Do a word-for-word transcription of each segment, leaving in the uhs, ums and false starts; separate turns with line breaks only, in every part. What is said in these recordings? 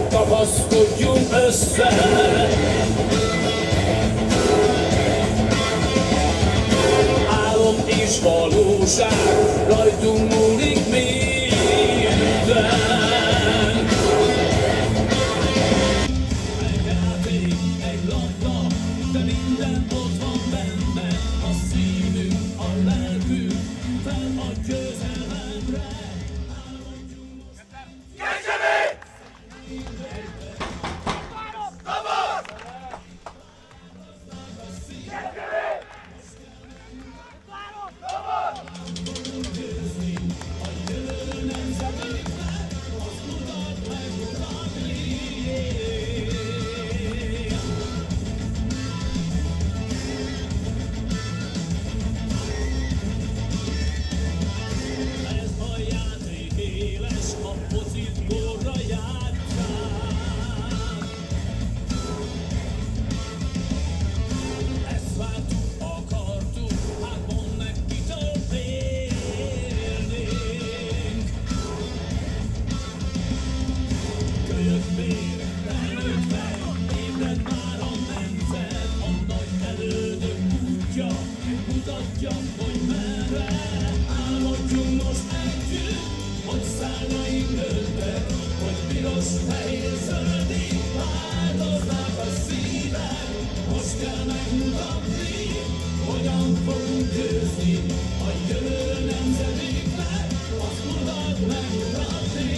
kapaszkodjunk össze. Álom és valóság, rajtunk múlik minden. Egy játék, egy labda, de minden ott van benne. A szívünk, a lelkünk, fel a győzelemre. Álmodjunk most. Kecskemét! Szabad! Kecskemét! Mutatja, hogy merre álmodjunk most együtt, hogy szárnyaink nőttek, hogy piros, fehér, zöldig változnak a szívek. Most kell megmutatni, hogyan fogunk győzni a jövő nemzedéknek, azt mutat megmutatni.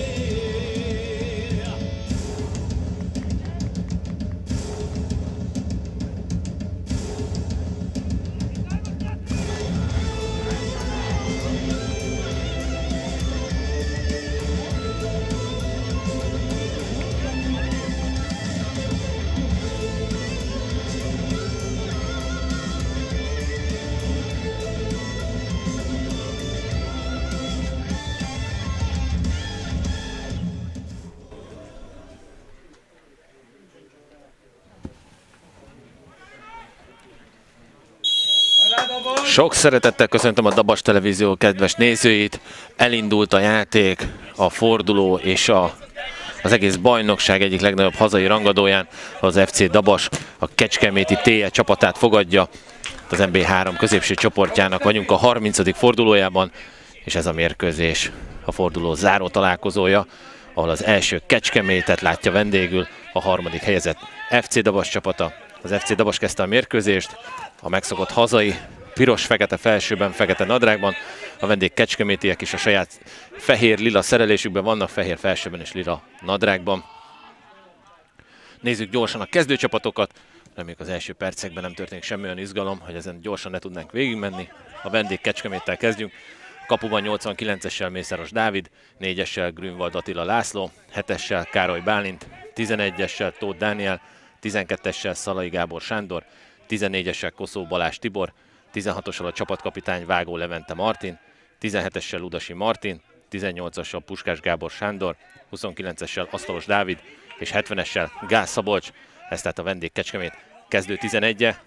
Sok szeretettel köszöntöm a Dabas Televízió kedves nézőit. Elindult a játék, a forduló és a, az egész bajnokság egyik legnagyobb hazai rangadóján. Az ef cé Dabas a kecskeméti té e csapatát fogadja. Az en bé három középső csoportjának vagyunk a harmincadik fordulójában, és ez a mérkőzés a forduló záró találkozója, ahol az első Kecskemétet látja vendégül a harmadik helyezett ef cé Dabas csapata. Az ef cé Dabas kezdte a mérkőzést, a megszokott hazai piros-fekete felsőben, fekete nadrágban. A vendég kecskemétiek is a saját fehér-lila szerelésükben vannak, fehér felsőben és lila nadrágban. Nézzük gyorsan a kezdőcsapatokat. Reméljük az első percekben nem történik semmi olyan izgalom, hogy ezen gyorsan ne tudnánk végigmenni. A vendég Kecskeméttel kezdjünk. Kapuban nyolcvankilencessel Mészáros Dávid, négyessel Grünwald Attila László, hetessel Károly Bálint, tizenegyessel Tóth Dániel, tizenkettessel Szalai Gábor Sándor, tizennégyessel Koszó Balázs Tibor, tizenhatossal a csapatkapitány Vágó Levente Martin, tizenhetessel Ludasi Martin, tizennyolcassal Puskás Gábor Sándor, huszonkilencessel Asztalos Dávid és hetvenessel Gász Szabolcs. Ez tehát a vendég Kecskemét kezdő tizenegye.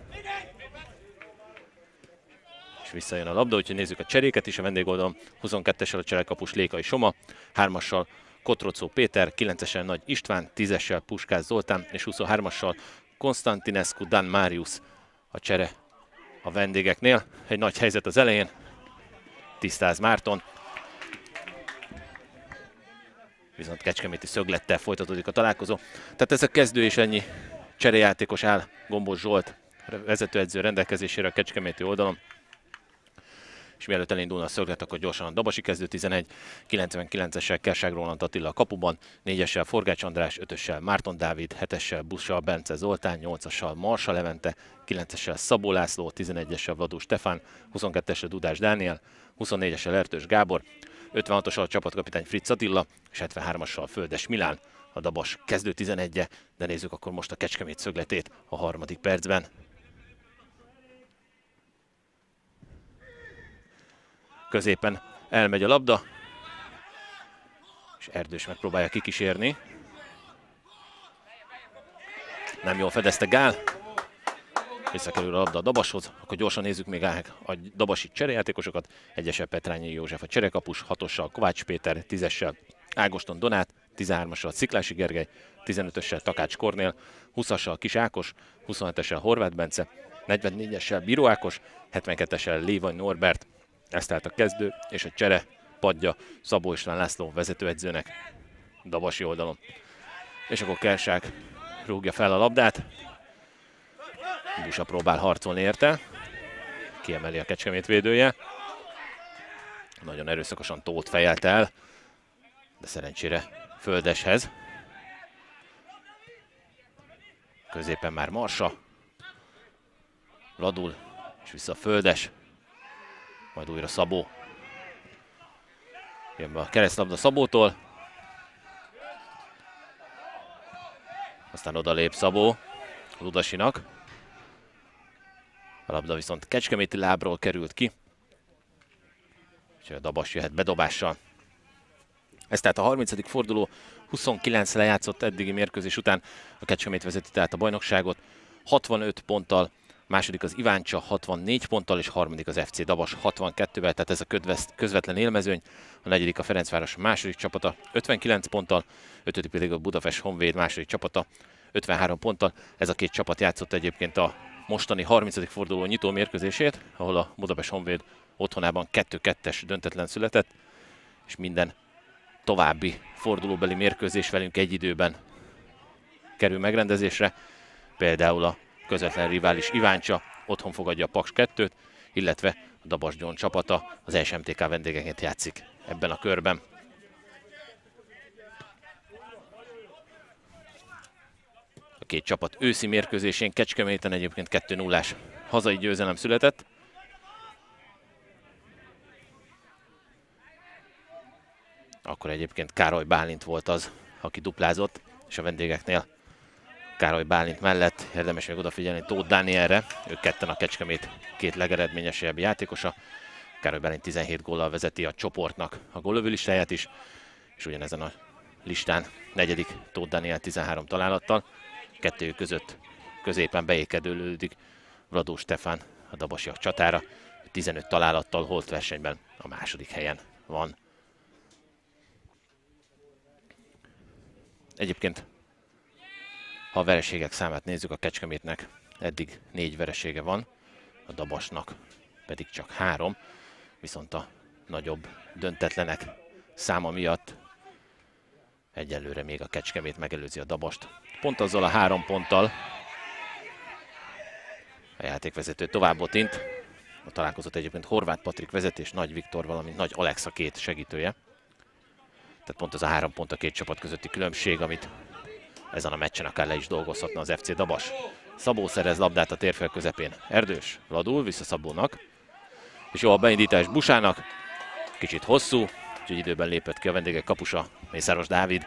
És visszajön a labda, úgyhogy nézzük a cseréket is a vendégoldalon. huszonkettessel a cserekapus Lékai Soma, hármassal Kotrocó Péter, kilencessel Nagy István, tízessel Puskás Zoltán és huszonhármassal Konstantinescu Dan Marius a csere a vendégeknél. Egy nagy helyzet az elején, Tisztáz Márton. Viszont kecskeméti szöglettel folytatódik a találkozó. Tehát ez a kezdő és ennyi cserejátékos áll Gombos Zsolt vezetőedző rendelkezésére a kecskeméti oldalon. És mielőtt elindulna a szöglet, akkor gyorsan a dabasi kezdő tizenegy, kilencvenkilencessel Kerság Róland Attila a kapuban, négyessel Forgács András, ötössel Márton Dávid, hetessel Bussal Bence Zoltán, nyolcassal Marsa Levente, kilencessel Szabó László, tizenegyessel Vladó Stefán, huszonkettessel Dudás Dániel, huszonnégyessel Ertős Gábor, ötvenhatossal a csapatkapitány Fritz Attila, és hetvenhármassal Földes Milán a Dabas kezdő tizenegye, de nézzük akkor most a Kecskemét szögletét a harmadik percben. Középen elmegy a labda, és Erdős megpróbálja kikísérni. Nem jól fedezte Gál. Visszakerül a labda a Dabashoz, akkor gyorsan nézzük még át a dabasi cserejátékosokat. Egyessel Petrányi József a cserekapus, hatossal Kovács Péter, tízessel Ágoston Donát, tizenhármassal Sziklási Gergely, tizenötössel Takács Kornél, húszassal Kis Ákos, huszonhetessel Horváth Bence, negyvennégyessel Bíró Ákos, hetvenkettessel Lévany Norbert. Ez tehát a kezdő és a csere padja Szabó István László vezetőedzőnek Dabasi oldalon. És akkor Kersák rúgja fel a labdát. Busa próbál harcolni érte. Kiemeli a Kecskemét védője. Nagyon erőszakosan Tóth fejelt el, de szerencsére Földeshez. Középen már Marsa. Ladul, és vissza Földes. Majd újra Szabó. Jön be a keresztlabda Szabótól. Aztán oda lép Szabó Ludasinak. A labda viszont kecskeméti lábról került ki. És a Dabas jöhet bedobással. Ez tehát a harmincadik forduló, huszonkilenc lejátszott eddigi mérkőzés után a Kecskemét vezeti tehát a bajnokságot. hatvanöt ponttal, második az Iváncsa hatvannégy ponttal, és harmadik az ef cé Dabas hatvankettővel, tehát ez a közvetlen élmezőny. A negyedik a Ferencváros második csapata ötvenkilenc ponttal, ötödik pedig a Budapest Honvéd második csapata ötvenhárom ponttal. Ez a két csapat játszott egyébként a mostani harmincadik forduló nyitó mérkőzését, ahol a Budapest Honvéd otthonában kettő kettes döntetlen született, és minden további fordulóbeli mérkőzés velünk egy időben kerül megrendezésre. Például a közvetlen rivális Iváncsa otthon fogadja a Paks kettőt, illetve a Dabas Győr csapata az es em té ká vendégeként játszik ebben a körben. A két csapat őszi mérkőzésén Kecskeméten egyébként kettő nullás hazai győzelem született. Akkor egyébként Károly Bálint volt az, aki duplázott, és a vendégeknél Károly Bálint mellett érdemes még odafigyelni Tóth Dánielre. Ők ketten a Kecskemét két legeredményesebb játékosa. Károly Bálint tizenhét góllal vezeti a csoportnak a góllövő listáját is, és ugyanezen a listán negyedik Tóth Dániel tizenhárom találattal. Kettőjük között középen beékedőlődik Vladó Stefán a dabasiak csatára. tizenöt találattal holt versenyben a második helyen van. Egyébként, ha a vereségek számát nézzük, a Kecskemétnek eddig négy veresége van, a Dabasnak pedig csak három, viszont a nagyobb döntetlenek száma miatt egyelőre még a Kecskemét megelőzi a Dabast. Pont azzal a három ponttal a játékvezető tovább botint. A találkozott egyébként Horváth Patrik vezetés, Nagy Viktor, valamint Nagy Alexa két segítője. Tehát pont az a három pont a két csapat közötti különbség, amit ezen a meccsen akár le is dolgozhatna az ef cé Dabas. Szabó szerez labdát a térfél közepén. Erdős ladul, vissza Szabónak. És jó a beindítás Busának. Kicsit hosszú, úgyhogy időben lépett ki a vendégek kapusa, Mészáros Dávid.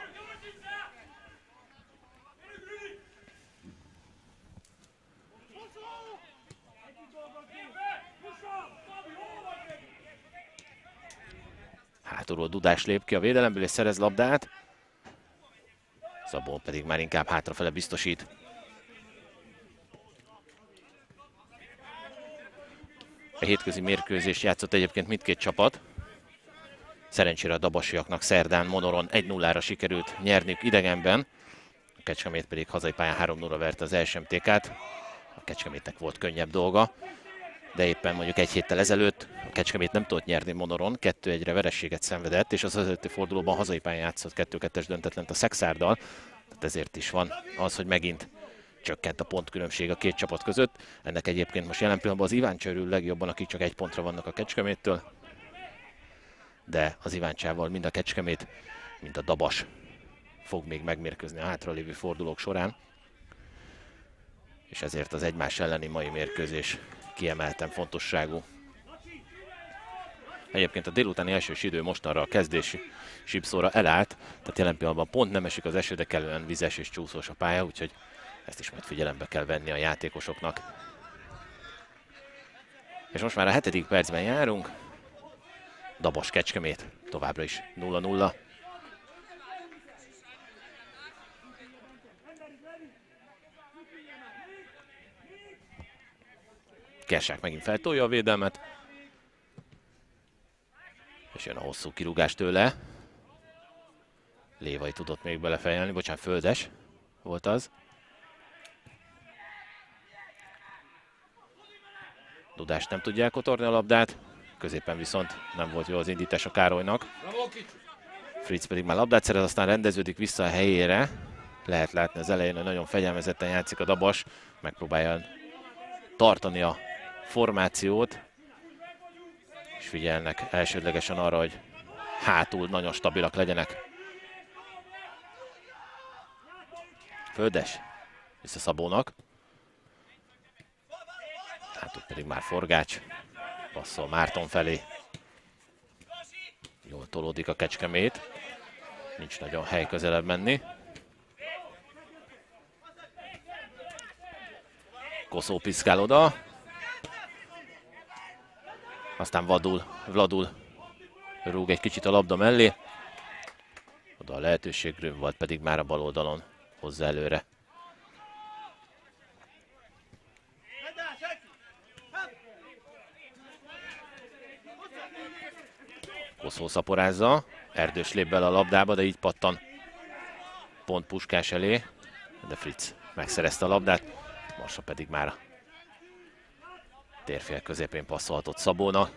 Hátulról Dudás lép ki a védelemből és szerez labdát. Szabó pedig már inkább hátrafele biztosít. A hétközi mérkőzést játszott egyébként mindkét csapat. Szerencsére a dabasiaknak szerdán Monoron egy nullára sikerült nyerniük idegenben. A Kecskemét pedig hazai pályán három nulla verte az es em té kát. A Kecskemétnek volt könnyebb dolga, de éppen mondjuk egy héttel ezelőtt a Kecskemét nem tudott nyerni Monoron, kettő egyre vereséget szenvedett, és az előtti fordulóban hazai pályán játszott kettő kettes döntetlent a Szexárdal. Tehát ezért is van az, hogy megint csökkent a pontkülönbség a két csapat között. Ennek egyébként most jelen pillanatban az Iváncsa örül legjobban, akik csak egy pontra vannak a Kecskeméttől. De az Iváncsával mind a Kecskemét, mind a Dabas fog még megmérkőzni a hátralévő fordulók során. És ezért az egymás elleni mai mérkőzés kiemelten fontosságú. Egyébként a délutáni elsős idő mostanra a kezdési sípszóra elállt, tehát jelen pillanatban pont nem esik az eső, de kellően vizes és csúszós a pálya, úgyhogy ezt is majd figyelembe kell venni a játékosoknak. És most már a hetedik percben járunk. Dabas Kecskemét továbbra is nulla nulla. Kersák megint feltolja a védelmet. És jön a hosszú kirúgás tőle. Lévai tudott még belefejelni, bocsánat, Földes volt az. Dudás nem tudja elkotorni a labdát, középen viszont nem volt jó az indítás a Károlynak. Fritz pedig már labdát szerez, aztán rendeződik vissza a helyére. Lehet látni az elején, hogy nagyon fegyelmezetten játszik a Dabas, megpróbálja tartani a formációt, és figyelnek elsődlegesen arra, hogy hátul nagyon stabilak legyenek. Földes vissza Szabónak. Hátul pedig már Forgács. Passzol Márton felé. Jól tolódik a Kecskemét. Nincs nagyon hely közelebb menni. Koszó piszkál oda. Aztán vadul, Vladul rúg egy kicsit a labda mellé. Oda a lehetőség, Grünwald pedig már a bal oldalon hozza előre. Koszó szaporázza, Erdős lép bele a labdába, de így pattan pont Puskás elé, de Fritz megszerezte a labdát, Marsa pedig már a térfél középén passzolhatott Szabónak,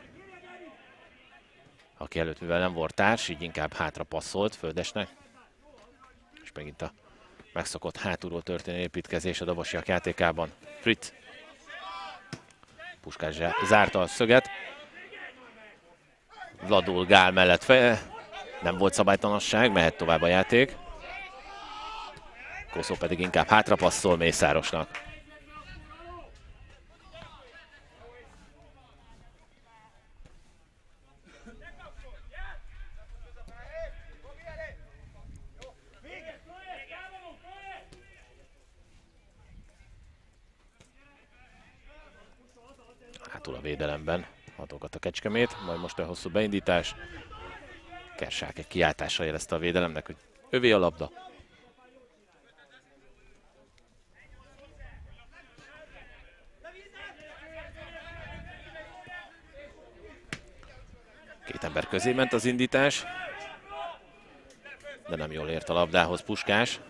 aki előtt mivel nem volt társ, így inkább hátra passzolt Földesnek, és megint a megszokott hátulról történő építkezés a dabasiak játékában. Fritz. Puskás zárta a szöget. Vladul Gál mellett fe... nem volt szabálytalanság, mehet tovább a játék. Koszó pedig inkább hátra passzol Mészárosnak. Hátul a védelemben hatogat a Kecskemét, majd most a hosszú beindítás. Kersák egy kiáltással jelezte a védelemnek, hogy övé a labda. Két ember közé ment az indítás, de nem jól ért a labdához Puskás.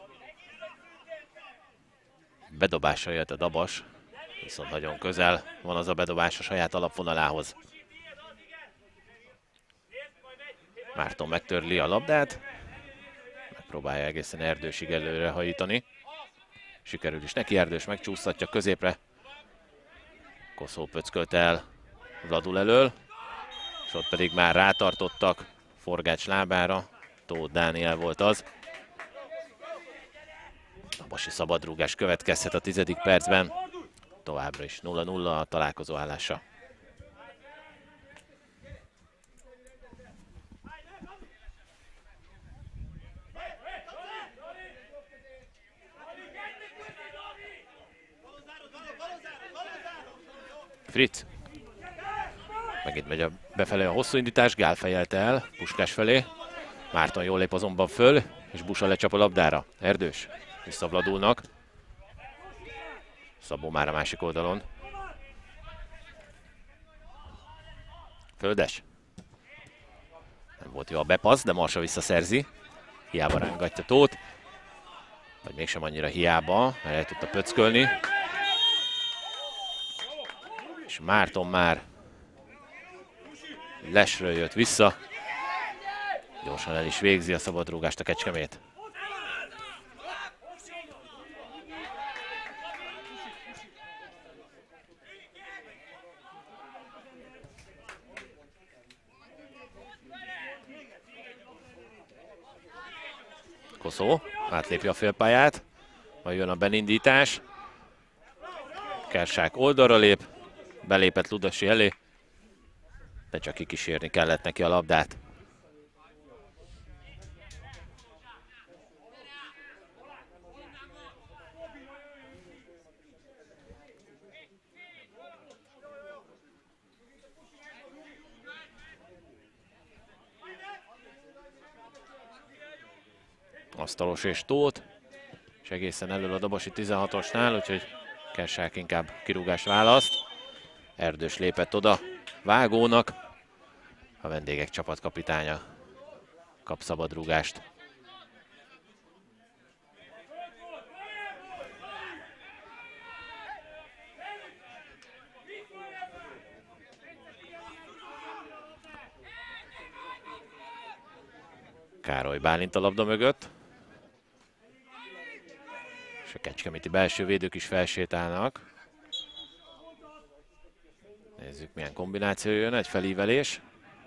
Bedobással jött a Dabas, viszont nagyon közel van az a bedobás a saját alapvonalához. Márton megtörli a labdát, megpróbálja egészen Erdősig előre hajítani. Sikerül is neki, Erdős megcsúsztatja középre. Koszó pöckölt el Vladul elől, és ott pedig már rátartottak Forgács lábára. Tóth Dániel volt az. Dabasi szabadrúgás következhet a tizedik percben. Továbbra is nulla nulla a találkozó állása. Fritz. Megint megy a befelé a hosszú indítás, Gál fejelte el Puskás felé. Márton jól lép azonban föl, és Busa lecsap a labdára. Erdős vissza Vladulnak. Szabó már a másik oldalon. Földes. Nem volt jó a bepassz, de Marsa visszaszerzi. Hiába rángatja Tóth. Vagy mégsem annyira hiába, mert el tudta pöckölni. És Márton már lesről jött vissza. Gyorsan el is végzi a szabadrúgást a Kecskemét. Koszó átlépi a félpályát, majd jön a benindítás. Kersák oldalra lép, belépett Ludasi elé, de csak kikísérni kellett neki a labdát. Asztalos és Tóth, és egészen elől a Dabasi tizenhatosnál, úgyhogy Kersák inkább kirúgás választ. Erdős lépett oda Vágónak, a vendégek csapatkapitánya kap szabadrúgást. Károly Bálint a labda mögött. És a kecskeméti belső védők is felsétálnak. Nézzük, milyen kombináció jön, egy felívelés.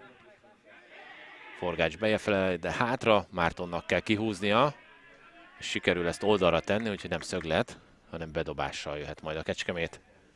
Forgács bejefele, de hátra, Mártonnak kell kihúznia. És sikerül ezt oldalra tenni, úgyhogy nem szöglet, hanem bedobással jöhet majd a Kecskemét.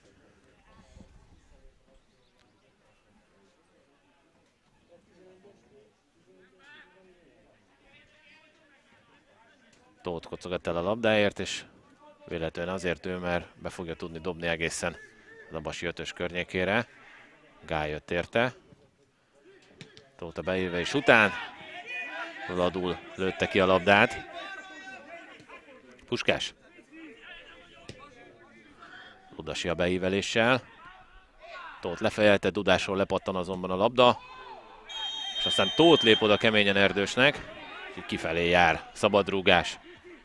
Tóth kocogat el a labdáért, és véletlenül azért ő, mert be fogja tudni dobni egészen a Dabasi ötös környékére. Gál jött érte. Tóth a beívés után. Ladul lőtte ki a labdát. Puskás. Dudasi a beíveléssel. Tóth lefejelte, Dudásról lepattan azonban a labda. És aztán Tóth lép oda keményen Erdősnek. Úgyhogy kifelé jár. Szabadrúgás.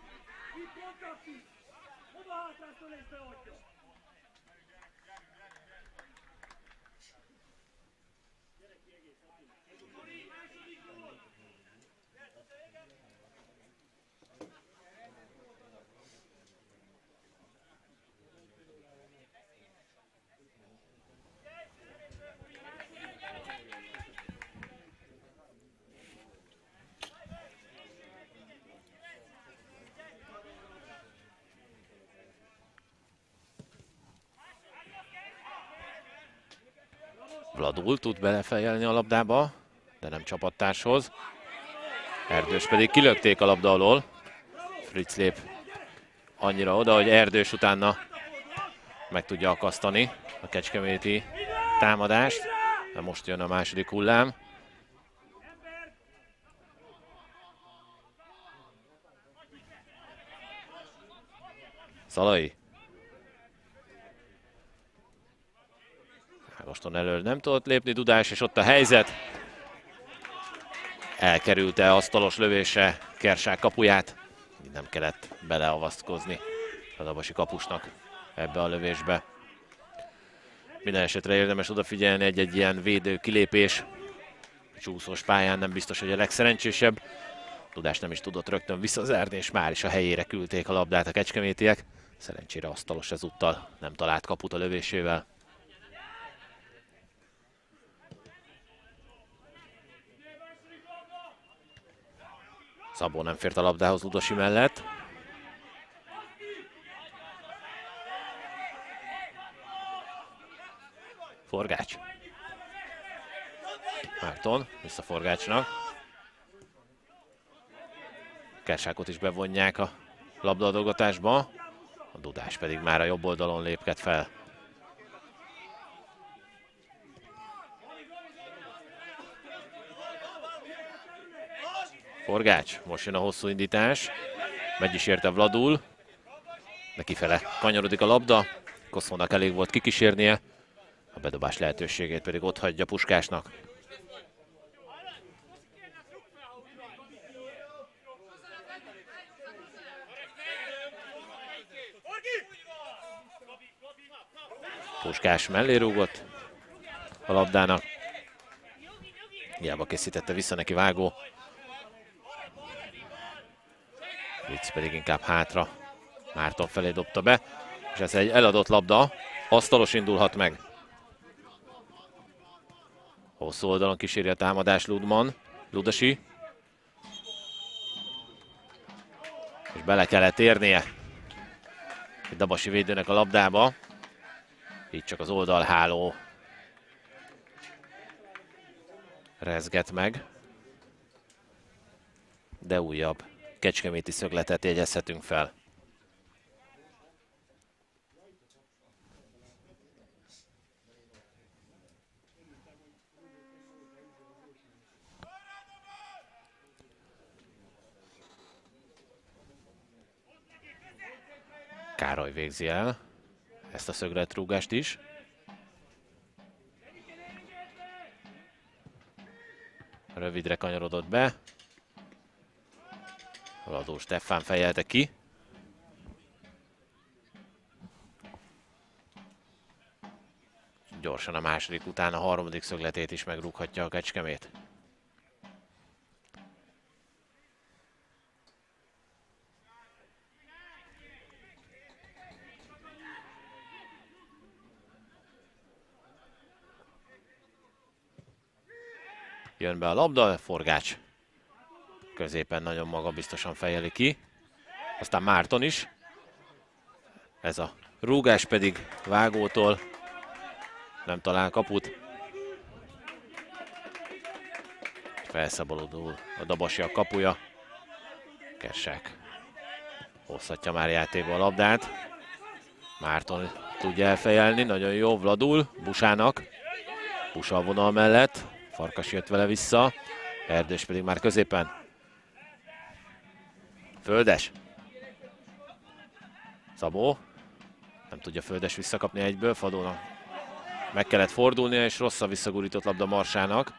Vladul tud belefejelni a labdába, de nem csapattárshoz. Erdős pedig kilökték a labda alól. Fritz lép annyira oda, hogy Erdős utána meg tudja akasztani a kecskeméti támadást. De most jön a második hullám. Szalai. Ágoston elől nem tudott lépni Dudás, és ott a helyzet. Elkerülte asztalos lövése Kersák kapuját. Nem kellett beleavasztkozni a dabasi kapusnak ebbe a lövésbe. Minden esetre érdemes odafigyelni, egy-egy ilyen védő kilépés. Csúszós pályán nem biztos, hogy a legszerencsésebb. Dudás nem is tudott rögtön visszazárni, és már is a helyére küldték a labdát a kecskemétiek. Szerencsére asztalos ezúttal nem talált kaput a lövésével. Szabó nem fért a labdához Ludasi mellett. Forgács. Márton, vissza Forgácsnak. Kersákot is bevonják a labdaadolgatásba. A Dudás pedig már a jobb oldalon lépked fel. Forgács, most jön a hosszú indítás. Megy is érte Vladul. De kifele kanyarodik a labda. Koszónak elég volt kikísérnie. A bedobás lehetőségét pedig ott hagyja Puskásnak. Puskás mellé rúgott a labdának. Hiába készítette vissza neki vágó. Fritz pedig inkább hátra. Márton felé dobta be. És ez egy eladott labda. Asztalos indulhat meg. Hosszú oldalon kíséri a támadás Ludman. Ludasi. És bele kellett érnie egy dabasi védőnek a labdába. Így csak az oldalháló rezget meg. De újabb kecskeméti szögletet jegyezhetünk fel. Károly végzi el ezt a szögletrúgást is. Rövidre kanyarodott be. Vladó Stefán fejelte ki. Gyorsan a második után a harmadik szögletét is megrúghatja a Kecskemét. Jön be a labda, Forgács középen nagyon magabiztosan fejeli ki. Aztán Márton is. Ez a rúgás pedig Vágótól nem talál kaput. Felszabadul a Dabasiak kapuja. Kersák hozhatja már játékba a labdát. Márton tudja elfejelni, nagyon jó, Vladul, Busának. Busa a vonal mellett, Farkas jött vele vissza, Erdős pedig már középen. Földes. Szabó. Nem tudja Földes visszakapni egyből, Fadónak meg kellett fordulnia, és rossz a visszagurított labda Marsának.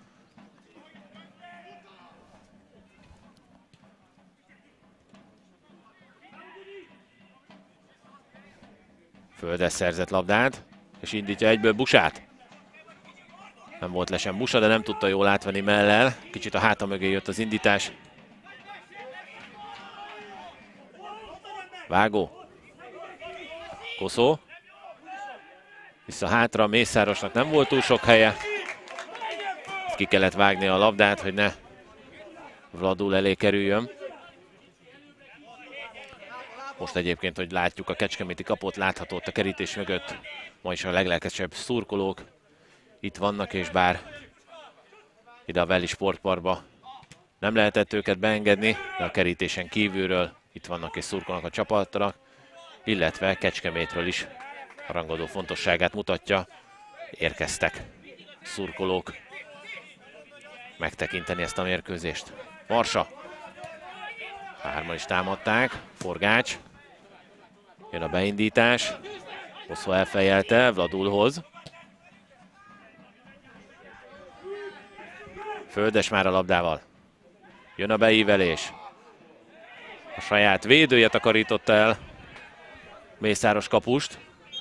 Földes szerzett labdát, és indítja egyből Busát. Nem volt le sem Busa, de nem tudta jól átvenni mellel. Kicsit a háta mögé jött az indítás. Vágó. Koszó. Vissza hátra, Mészárosnak nem volt túl sok helye. Ki kellett vágni a labdát, hogy ne Vladul elé kerüljön. Most egyébként, hogy látjuk a kecskeméti kaput, látható ott a kerítés mögött. Ma is a leglelkesebb szurkolók itt vannak, és bár ide a Veli Sportparkba nem lehetett őket beengedni, de a kerítésen kívülről itt vannak és szurkolnak a csapatra, illetve Kecskemétről is a rangadó fontosságát mutatja. Érkeztek szurkolók megtekinteni ezt a mérkőzést. Marsa. Hárman is támadták. Forgács. Jön a beindítás. Hosszú elfejelte, Vladulhoz. Földes már a labdával. Jön a beívelés. A saját védője takarította el Mészáros kapust.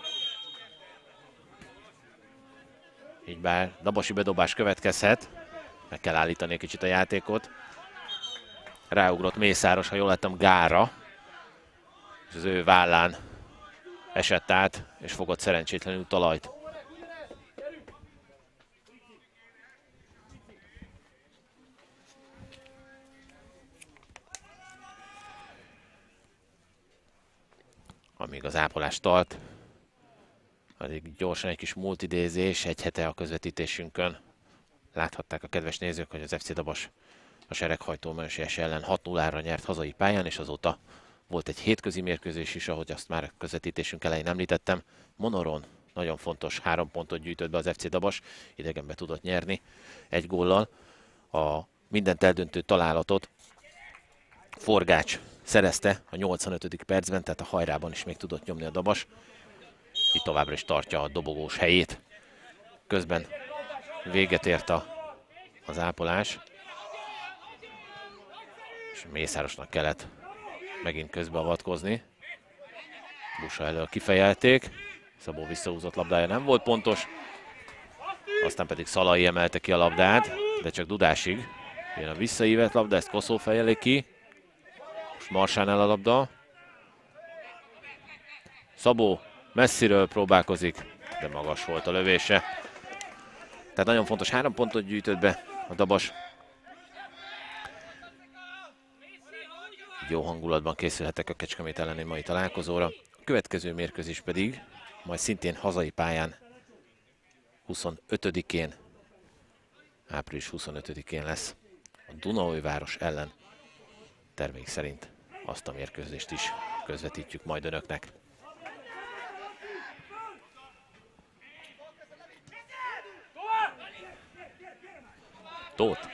Így bár Dabasi bedobás következhet. Meg kell állítani egy kicsit a játékot. Ráugrott Mészáros, ha jól láttam, Gára. És az ő vállán esett át, és fogott szerencsétlenül talajt. Amíg az ápolás tart, addig gyorsan egy kis multidézés, egy hete a közvetítésünkön. Láthatták a kedves nézők, hogy az ef cé Dabas a Sereghajtó Mönsies ellen hat nullára nyert hazai pályán, és azóta volt egy hétközi mérkőzés is, ahogy azt már a közvetítésünk elején említettem. Monoron nagyon fontos, három pontot gyűjtött be az ef cé Dabas, idegenbe tudott nyerni egy góllal. A mindent eldöntő találatot Forgács szerezte a nyolcvanötödik percben, tehát a hajrában is még tudott nyomni a Dabas. Itt továbbra is tartja a dobogós helyét. Közben véget ért a, az ápolás. És Mészárosnak kellett megint közbeavatkozni. Busa elől kifejelték. Szabó visszahúzott labdája nem volt pontos. Aztán pedig Szalai emelte ki a labdát, de csak Dudásig. Jön a visszaívett labda, ezt Koszó fejeli ki. Most Marsánál a labda. Szabó messziről próbálkozik, de magas volt a lövése. Tehát nagyon fontos, három pontot gyűjtött be a Dabas. Jó hangulatban készülhetek a Kecskemét elleni mai találkozóra. A következő mérkőzés pedig majd szintén hazai pályán huszonötödikén, április huszonötödikén lesz a Dunaújváros ellen. Terveink szerint azt a mérkőzést is közvetítjük majd önöknek. Tóth.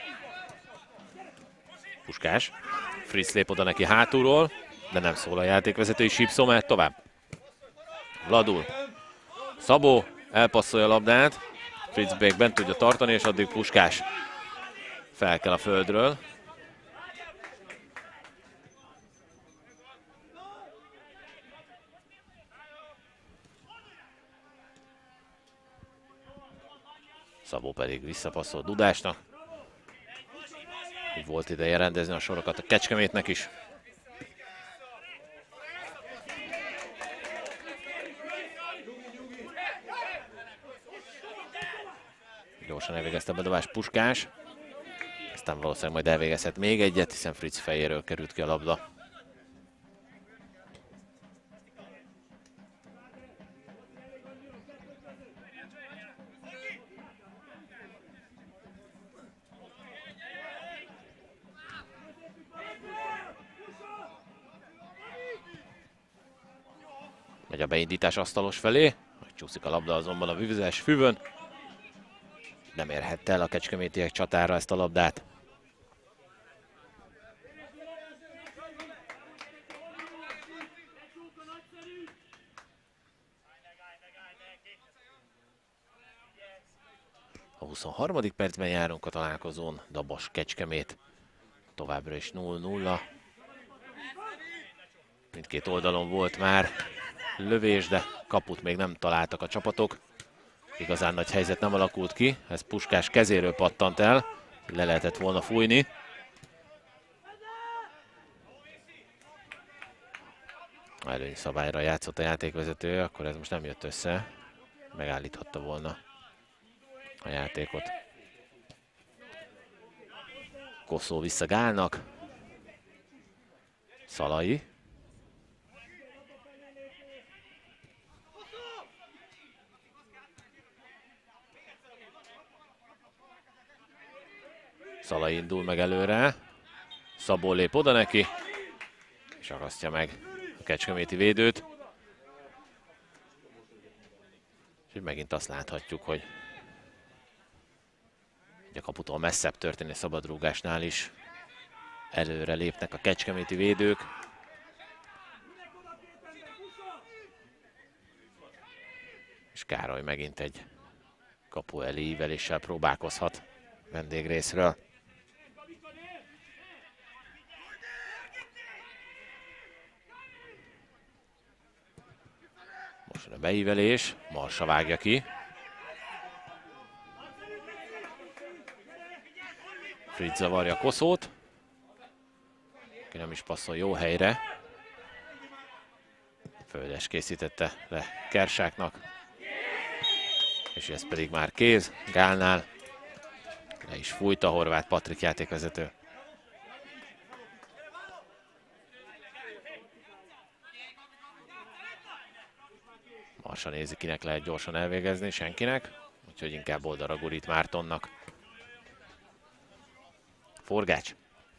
Puskás. Fritz lép oda neki hátulról, de nem szól a játékvezetői sípszó, mert tovább. Vladul. Szabó elpasszolja a labdát. Fritz Bék bent tudja tartani, és addig Puskás fel kell a földről. Szabó pedig visszapasszol Dudásnak. Így volt ideje rendezni a sorokat a Kecskemétnek is. Gyorsan elvégezte a bedobás Puskás. aztán valószínűleg majd elvégezhet még egyet, hiszen Fritz fejéről került ki a labda. Megy a beindítás asztalos felé, csúszik a labda azonban a vizes füvön. Nem érhette el a kecskemétiek csatára ezt a labdát. A huszonharmadik percben járunk a találkozón, Dabas Kecskemét továbbra is nulla nulla. Mindkét oldalon volt már lövés, de kaput még nem találtak a csapatok. Igazán nagy helyzet nem alakult ki, ez Puskás kezéről pattant el, le lehetett volna fújni. Előnyszabályra játszott a játékvezető, akkor ez most nem jött össze. Megállíthatta volna a játékot. Koszó vissza Gálnak. Szalai. Szalai indul meg előre. Szabó lép oda neki, és akasztja meg a kecskeméti védőt. És megint azt láthatjuk, hogy a kaputól messzebb történő szabadrúgásnál is előre lépnek a kecskeméti védők. És Károly megint egy kapu elé íveléssel próbálkozhat vendégrészről. Most a beívelés, Marsa vágja ki. Fritz zavarja Koszót. Ki nem is passzol jó helyre. Földes készítette le Kersáknak. És ez pedig már kéz Gálnál. Le is fújta Horváth Patrik játékvezető. Marsa nézi, kinek lehet gyorsan elvégezni, senkinek. Úgyhogy inkább oldalra gurít Mártonnak. Forgács.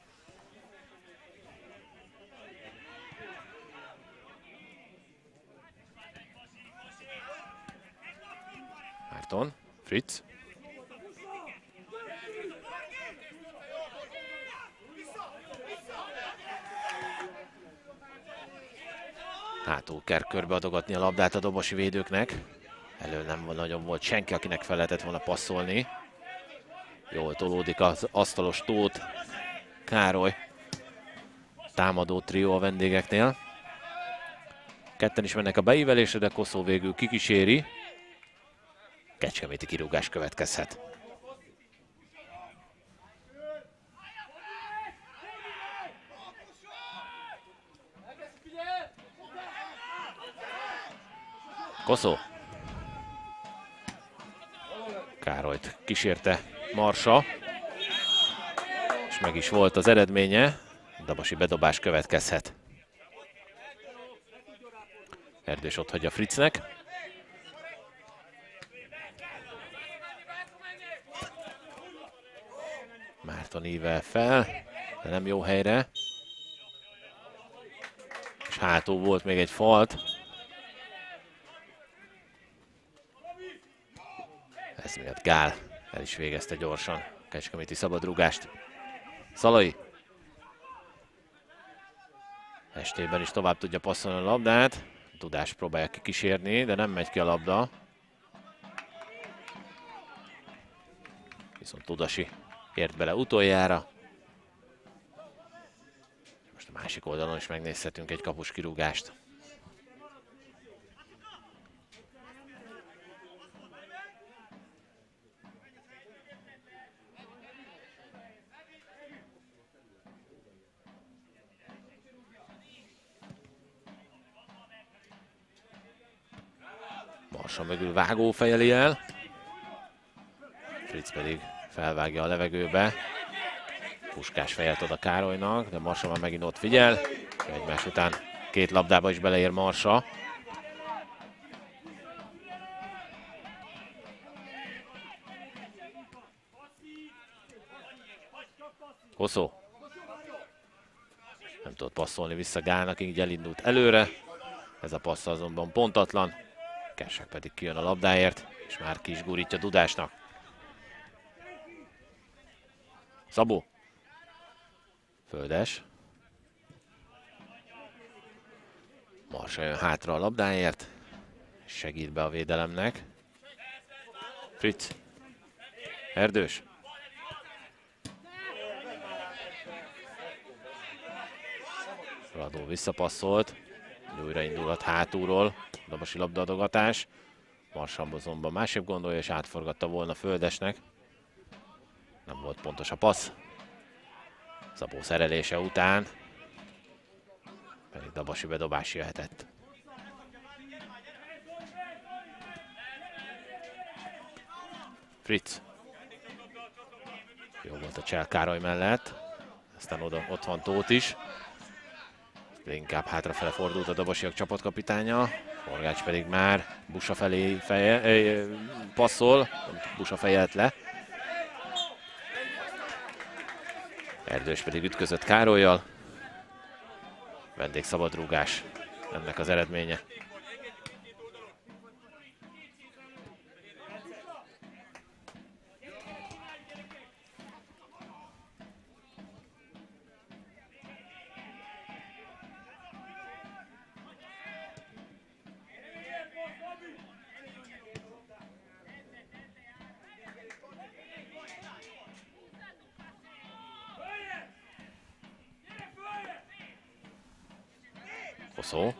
Márton, Fritz. Hátul kell körbe adogatni a labdát a dobosi védőknek. Elől nem nagyon volt senki, akinek fel lehetett volna passzolni. Jól tolódik az asztalos Tóth Károly támadó trió a vendégeknél. Ketten is mennek a beívelésre, de Koszó végül kikíséri. Kecskeméti kirúgás következhet. Koszó. Károlyt kísérte Marsa, és meg is volt az eredménye. Dabasi bedobás következhet. Erdős ott hagyja Fritznek. Márton ível fel, de nem jó helyre. És hátul volt még egy falt. Ez miatt Gál el is végezte gyorsan kecskeméti szabadrúgást. Szalai. Estében is tovább tudja passzolni a labdát. Tudás próbálja kikísérni, de nem megy ki a labda. Viszont Tudasi ért bele utoljára. Most a másik oldalon is megnézhetünk egy kapus kirúgást. Marsa mögül vágó fejeli el. Fritz pedig felvágja a levegőbe. Puskás fejelt oda Károlynak, de Marsa már megint ott figyel. Egymás után két labdába is beleér Marsa. Koszó. Nem tudott passzolni vissza Gálnak, így elindult előre. Ez a passz azonban pontatlan. Kersek pedig kijön a labdáért, és már ki is gurítja Dudásnak. Szabó. Földes. Marsa jön hátra a labdáért. Segít be a védelemnek. Fritz. Erdős. Radó visszapasszolt. Újra indulhat hátulról. Dabasi labdaadogatás. Marsa azonban másképp gondolja, és átforgatta volna Földesnek. Nem volt pontos a passz. Szabó szerelése után pedig Dabasi bedobás jöhetett. Fritz. Jó volt a Csel Károly mellett. Aztán oda, ott van Tóth is. Inkább hátrafele fordult a Dabasiak csapatkapitánya. Forgács pedig már Busa felé feje, eh, passzol. Busa fejelt le. Erdős pedig ütközött Károllyal. Vendégszabadrúgás ennek az eredménye. Koszó.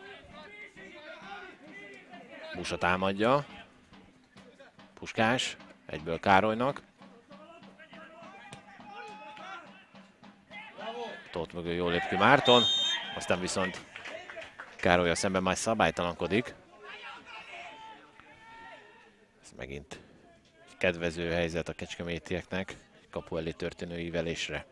Busa támadja. Puskás. Egyből Károlynak. Tóth mögül jól lép ki Márton. Aztán viszont Károllyal szemben már szabálytalankodik. Ez megint egy kedvező helyzet a kecskemétieknek. Kapu elé történő ívelésre.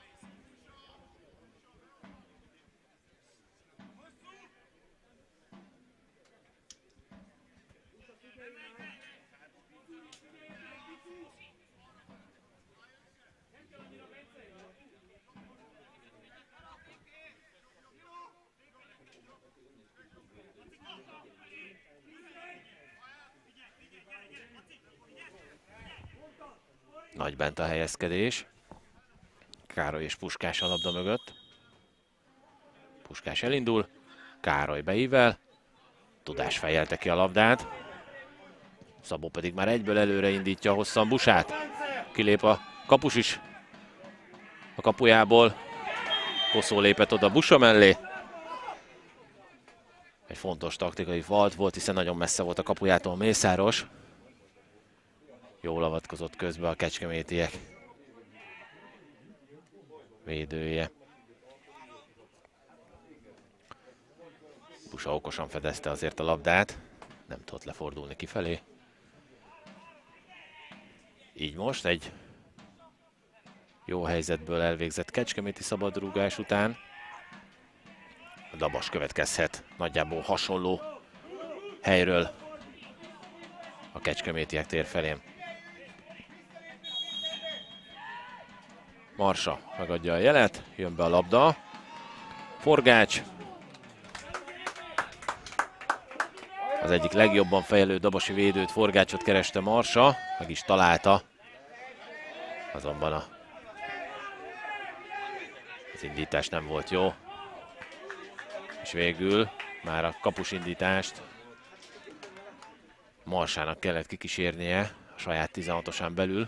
Nagy bent a helyezkedés. Károly és Puskás a labda mögött. Puskás elindul. Károly beível. Tudás fejelte ki a labdát. Szabó pedig már egyből előre indítja hosszan Busát. Kilép a kapus is a kapujából. Koszó lépett oda Busa mellé. Egy fontos taktikai falt volt, hiszen nagyon messze volt a kapujától Mészáros. Jól avatkozott közbe a kecskemétiek védője. Busa okosan fedezte azért a labdát, nem tudott lefordulni kifelé. Így most egy jó helyzetből elvégzett kecskeméti szabadrúgás után a Dabas következhet nagyjából hasonló helyről a kecskemétiek tér felén. Marsa megadja a jelet, jön be a labda. Forgács. Az egyik legjobban fejlő dabasi védőt, Forgácsot kereste Marsa, meg is találta. Azonban a... az indítás nem volt jó. És végül már a kapusindítást Marsának kellett kikísérnie a saját tizenhatosán belül.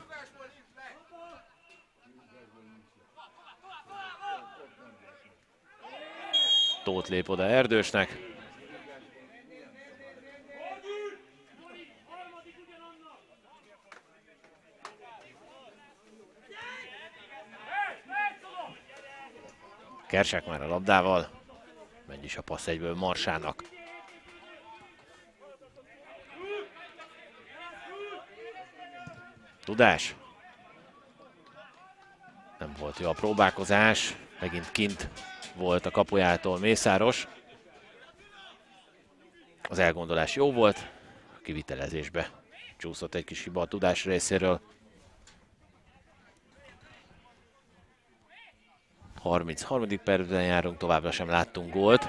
Tóth lép oda Erdősnek. Kersek már a labdával. Megy is a passz egyből Marsának. Tudás. Nem volt jó a próbálkozás, megint kint volt a kapujától Mészáros. Az elgondolás jó volt, a kivitelezésbe csúszott egy kis hiba a Tudás részéről. harmincharmadik percben járunk, továbbra sem láttunk gólt.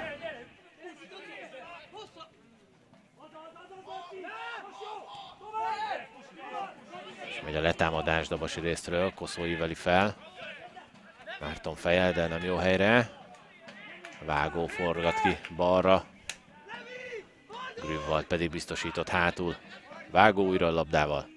És megy a letámadás Dabasi részről, Koszó íveli fel. Márton fejel, de nem jó helyre. Vágó forgat ki balra. Grünwald pedig biztosított hátul. Vágó újra a labdával.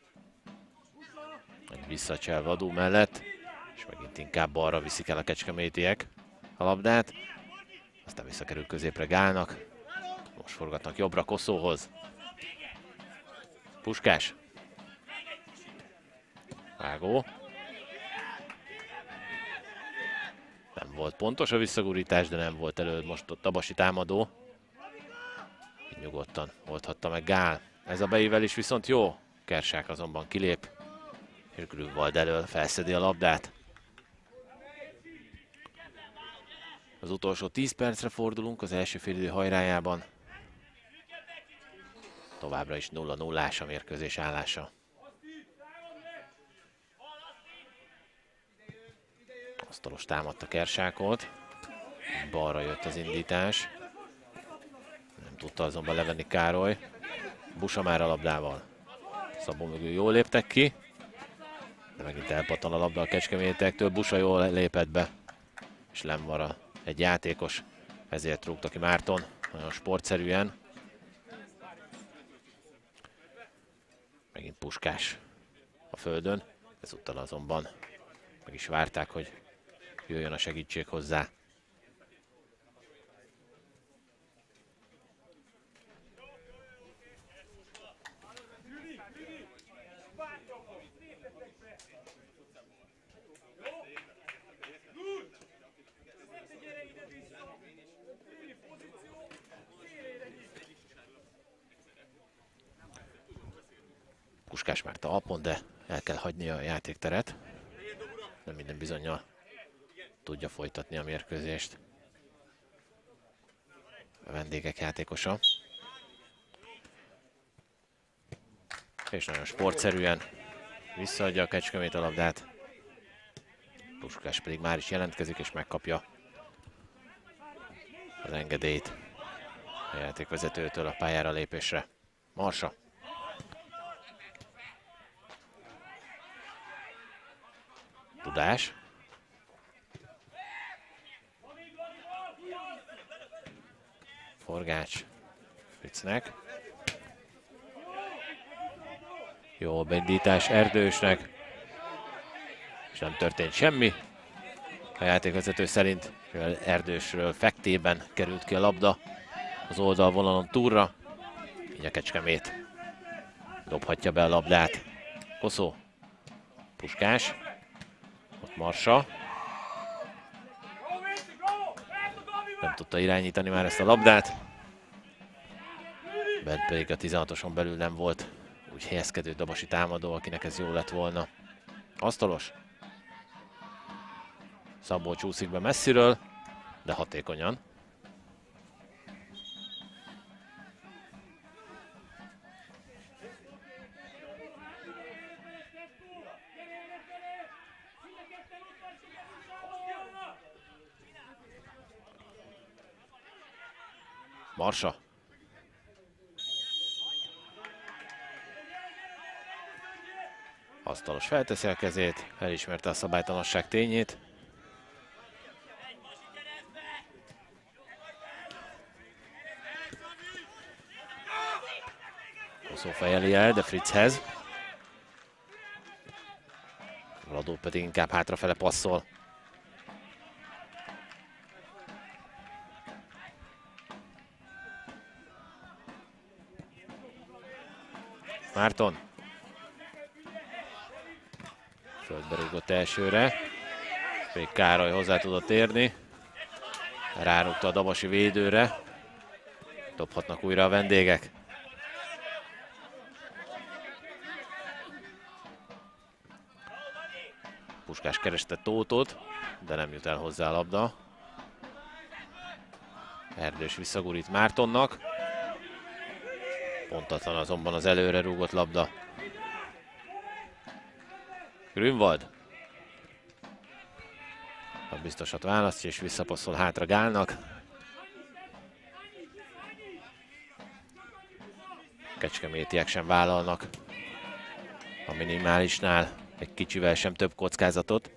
Egy visszacsel Vadó mellett. És megint inkább balra viszik el a kecskemétiek a labdát. Aztán visszakerül középre Gálnak. Most forgatnak jobbra Koszóhoz. Puskás. Vágó. Nem volt pontos a visszagurítás, de nem volt elő most ott Dabasi támadó. Így nyugodtan oldhatta meg Gál. Ez a beívelés viszont jó. Kersák azonban kilép. És Grünwald elől felszedi a labdát. Az utolsó tíz percre fordulunk az első félidő hajrájában. Továbbra is nulla nullás a mérkőzés állása. Asztalos támadta Kersákot. Balra jött az indítás. Nem tudta azonban levenni Károly. Busa már a labdával. Szabó mögül jól léptek ki. De megint elpattan a labda a kecskemétektől. Busa jól lépett be. És lemara egy játékos. Ezért rúgta ki Márton. Nagyon sportszerűen. Megint Puskás a földön. Ezúttal azonban meg is várták, hogy jöjjön a segítség hozzá. Puskás már talpon, de el kell hagynia a játékteret. De minden bizonnyal tudja folytatni a mérkőzést. A vendégek játékosa. És nagyon sportszerűen visszaadja a Kecskemét a labdát. Puskás pedig már is jelentkezik és megkapja az engedélyt a játékvezetőtől a pályára lépésre. Marsa. Tudás. Forgács. Fritznek. Jó beindítás Erdősnek. És nem történt semmi. A játékvezető szerint Erdősről fektében került ki a labda az oldalvonalon túlra. Így a Kecskemét dobhatja be a labdát. Koszó. Puskás. Ott Marsa. Nem tudta irányítani már ezt a labdát. Bent pedig a tizenhatoson belül nem volt úgy helyezkedő Dabasi támadó, akinek ez jó lett volna. Asztalos. Szabó csúszik be messziről, de hatékonyan. Marsa. Asztalos felteszi a kezét, elismerte a szabálytalanság tényét. Koszó fejeli el, de Fritzhez. Radó pedig inkább hátrafele passzol. Márton. Földbe rúgott elsőre. Még Károly hozzá tudott érni. Rárúgta a dabasi védőre. Dobhatnak újra a vendégek. Puskás kereste Tóthot, de nem jut el hozzá a labda. Erdős visszagurít Mártonnak. Pontatlan azonban az előre rúgott labda. Grünwald. A biztosat választja és visszapasszol hátra Gálnak. Kecskemétiek sem vállalnak a minimálisnál egy kicsivel sem több kockázatot.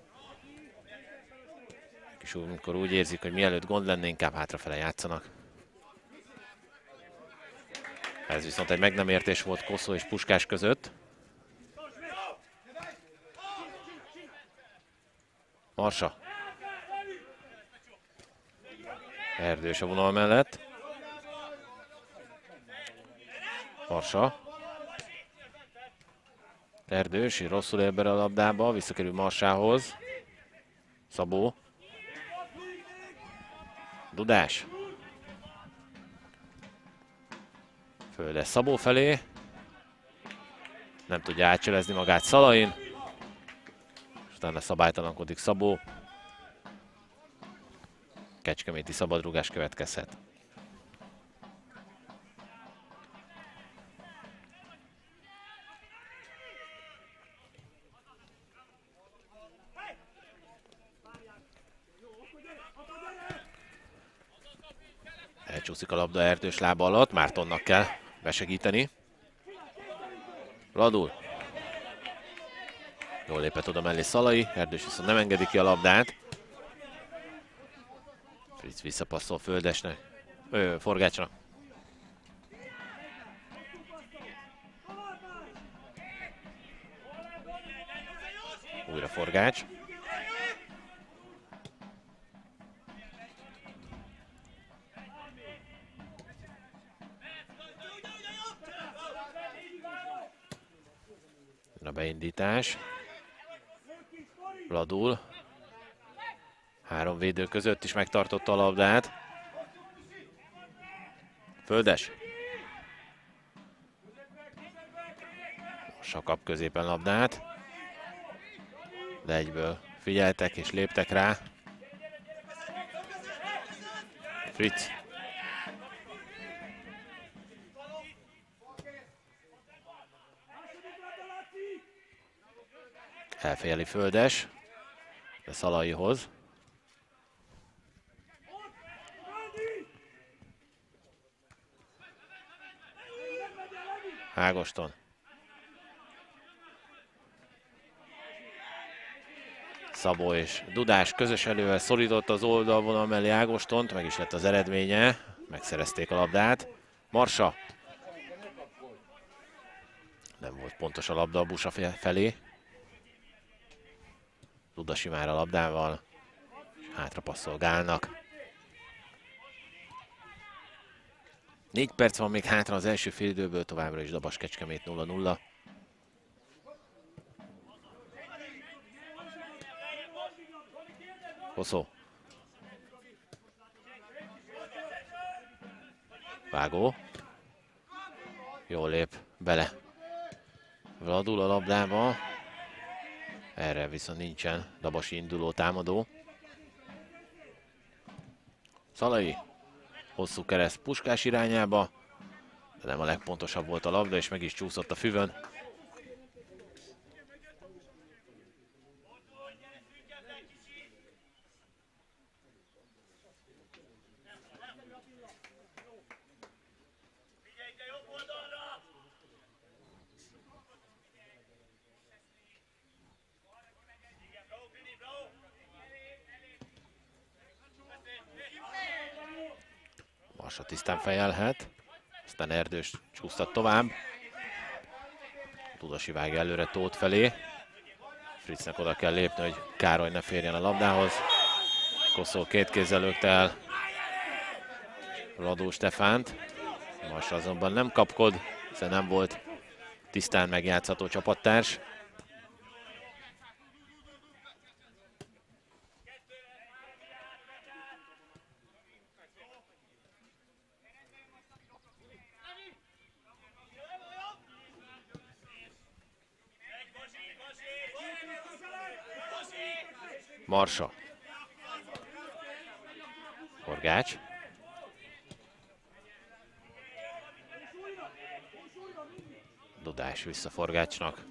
És amikor úgy érzik, hogy mielőtt gond lenne, inkább hátrafele játszanak. Ez viszont egy meg nem értés volt Koszó és Puskás között. Marsa. Erdős a vonal mellett. Marsa. Erdős, rosszul ér be a labdába, visszakerül Marsához. Szabó. Dudás. Földes Szabó felé. Nem tudja átcselezni magát Szalain. És utána szabálytalankodik Szabó. Kecskeméti szabadrúgás következhet. Elcsúszik a labda Erdős lába alatt, Mártonnak kell besegíteni. Radul. Jól lépett oda mellé Szalai, Erdős viszont nem engedi ki a labdát. Fritz visszapasszol Földesnek, ö, Forgácsnak. Újra Forgács. A beindítás. Radul. Három védő között is megtartotta a labdát. Földes. Most kap középen labdát. De egyből figyeltek és léptek rá. Fritz. Elfejeli Földes, de Szalaihoz. Ágoston. Szabó és Dudás közös elővel szorította az oldalvonal mellé Ágostont, meg is lett az eredménye, megszerezték a labdát. Marsa. Nem volt pontos a labda a Busa felé. Duda simán a labdával, és hátra passzol Gálnak. Négy perc van még hátra az első félidőből, továbbra is Dabas Kecskemét nulla nulla. Koszó. Vágó. Jól lép bele. Vladul a labdába. Erre viszont nincsen dabasi induló támadó. Szalai. Hosszú kereszt Puskás irányába. De nem a legpontosabb volt a labda, és meg is csúszott a füvön. Marsa tisztán fejelhet, aztán Erdős csúsztat tovább. Tudasi vág előre Tóth felé. Fritznek oda kell lépni, hogy Károly ne férjen a labdához. Koszó két kézzel lökte el Radó Stefánt. Marsa azonban nem kapkod, hiszen nem volt tisztán megjátszható csapattárs. Marsa. Forgács. Dudás vissza Forgácsnak.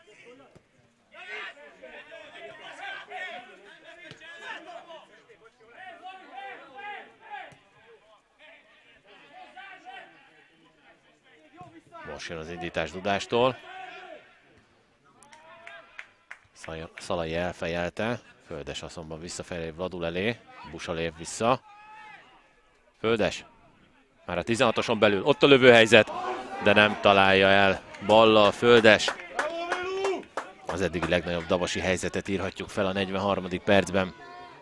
Most jön az indítás Dudástól. Szalai elfejelte. Földes azonban visszafelé Vladul elé. Busa lép vissza. Földes. Már a tizenhatoson belül. Ott a lövőhelyzet, de nem találja el ballal Földes. Az eddigi legnagyobb dabasi helyzetet írhatjuk fel a negyvenharmadik percben.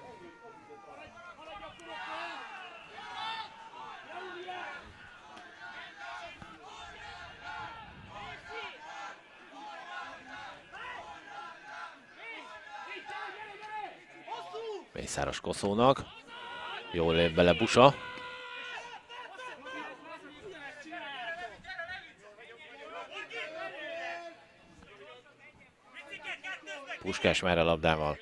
Mészáros Koszónak. Jól lép bele Busa. Puskás már a labdával.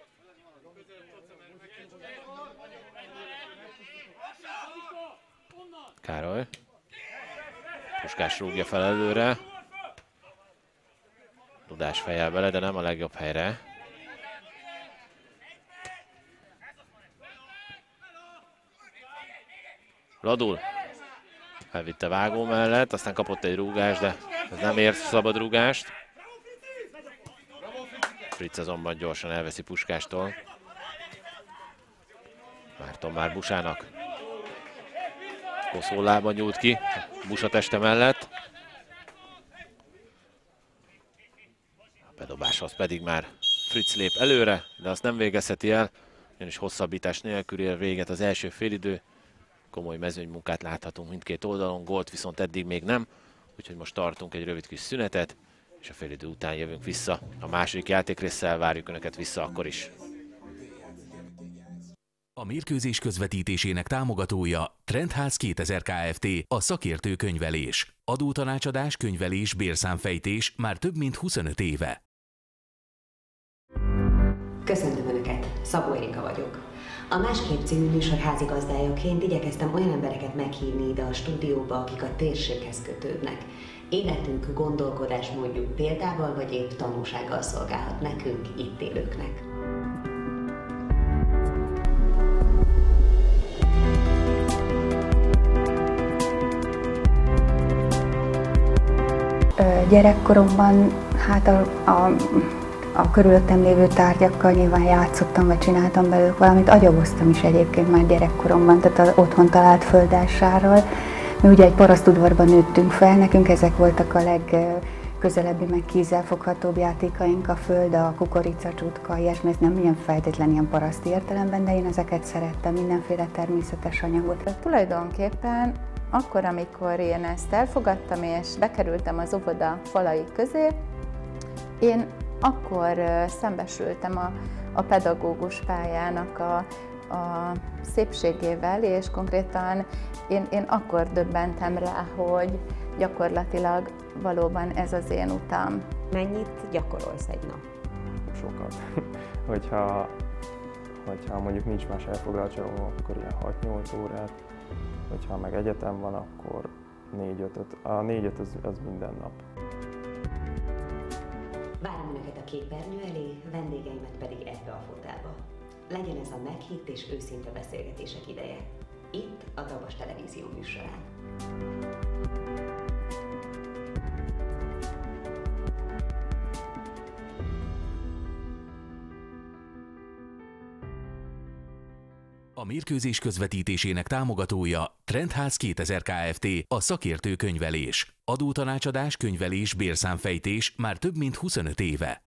Károly. Puskás rúgja fel előre. Dudás fejel bele, de nem a legjobb helyre. Vladul. Elvitte vágó mellett, aztán kapott egy rúgást, de ez nem ért szabad rúgást. Fritz azonban gyorsan elveszi Puskástól. Márton már Busának. Koszó lába nyújt ki Busa teste mellett. A bedobáshoz pedig már Fritz lép előre, de azt nem végezheti el, ugyanis hosszabbítás nélkül ér véget az első félidő. Komoly mezőnymunkát láthatunk mindkét oldalon, gólt viszont eddig még nem, úgyhogy most tartunk egy rövid kis szünetet, és a félidő után jövünk vissza. A második játékrésszel várjuk Önöket vissza akkor is.
A mérkőzés közvetítésének támogatója Trendház kétezer Kft. A szakértő könyvelés. Adótanácsadás, könyvelés, bérszámfejtés már több mint huszonöt éve.
Köszöntöm Önöket, Szabó Érika vagyok. A Másképp című műsor házigazdájaként igyekeztem olyan embereket meghívni ide a stúdióba, akik a térséghez kötődnek. Életünk, gondolkodásmódjuk példával vagy épp tanúsággal szolgálhat nekünk, itt élőknek.
Gyerekkoromban hát a, a, a körülöttem lévő tárgyakkal nyilván játszottam, vagy csináltam belőlük valamit, agyagoztam is egyébként már gyerekkoromban, tehát az otthon talált földásárral. Mi ugye egy parasztudvarban nőttünk fel, nekünk ezek voltak a legközelebbi, meg kézzelfoghatóbb játékaink, a föld, a kukorica, csutka, ilyesmi, ez nem ilyen feltétlen ilyen paraszti értelemben, de én ezeket szerettem, mindenféle természetes anyagot.
Tehát tulajdonképpen akkor, amikor én ezt elfogadtam és bekerültem az óvoda falai közé, én akkor szembesültem a, a pedagógus pályának a, a szépségével, és konkrétan én, én akkor döbbentem rá, hogy gyakorlatilag valóban ez az én utam.
Mennyit gyakorolsz egy nap?
Sokat. hogyha, hogyha mondjuk nincs más elfoglaltságom, akkor ilyen hat-nyolc órát. Hogyha meg egyetem van, akkor négy-ötöt. A négy-öt az, az minden nap.
Várom Önöket a képernyő elé, vendégeimet pedig ebbe a fotelba. Legyen ez a meghitt és őszinte beszélgetések ideje. Itt a Dabas Televízió műsorán.
A mérkőzés közvetítésének támogatója Trendház kétezer Kft. A szakértő könyvelés. Adótanácsadás, könyvelés, bérszámfejtés már több mint huszonöt éve.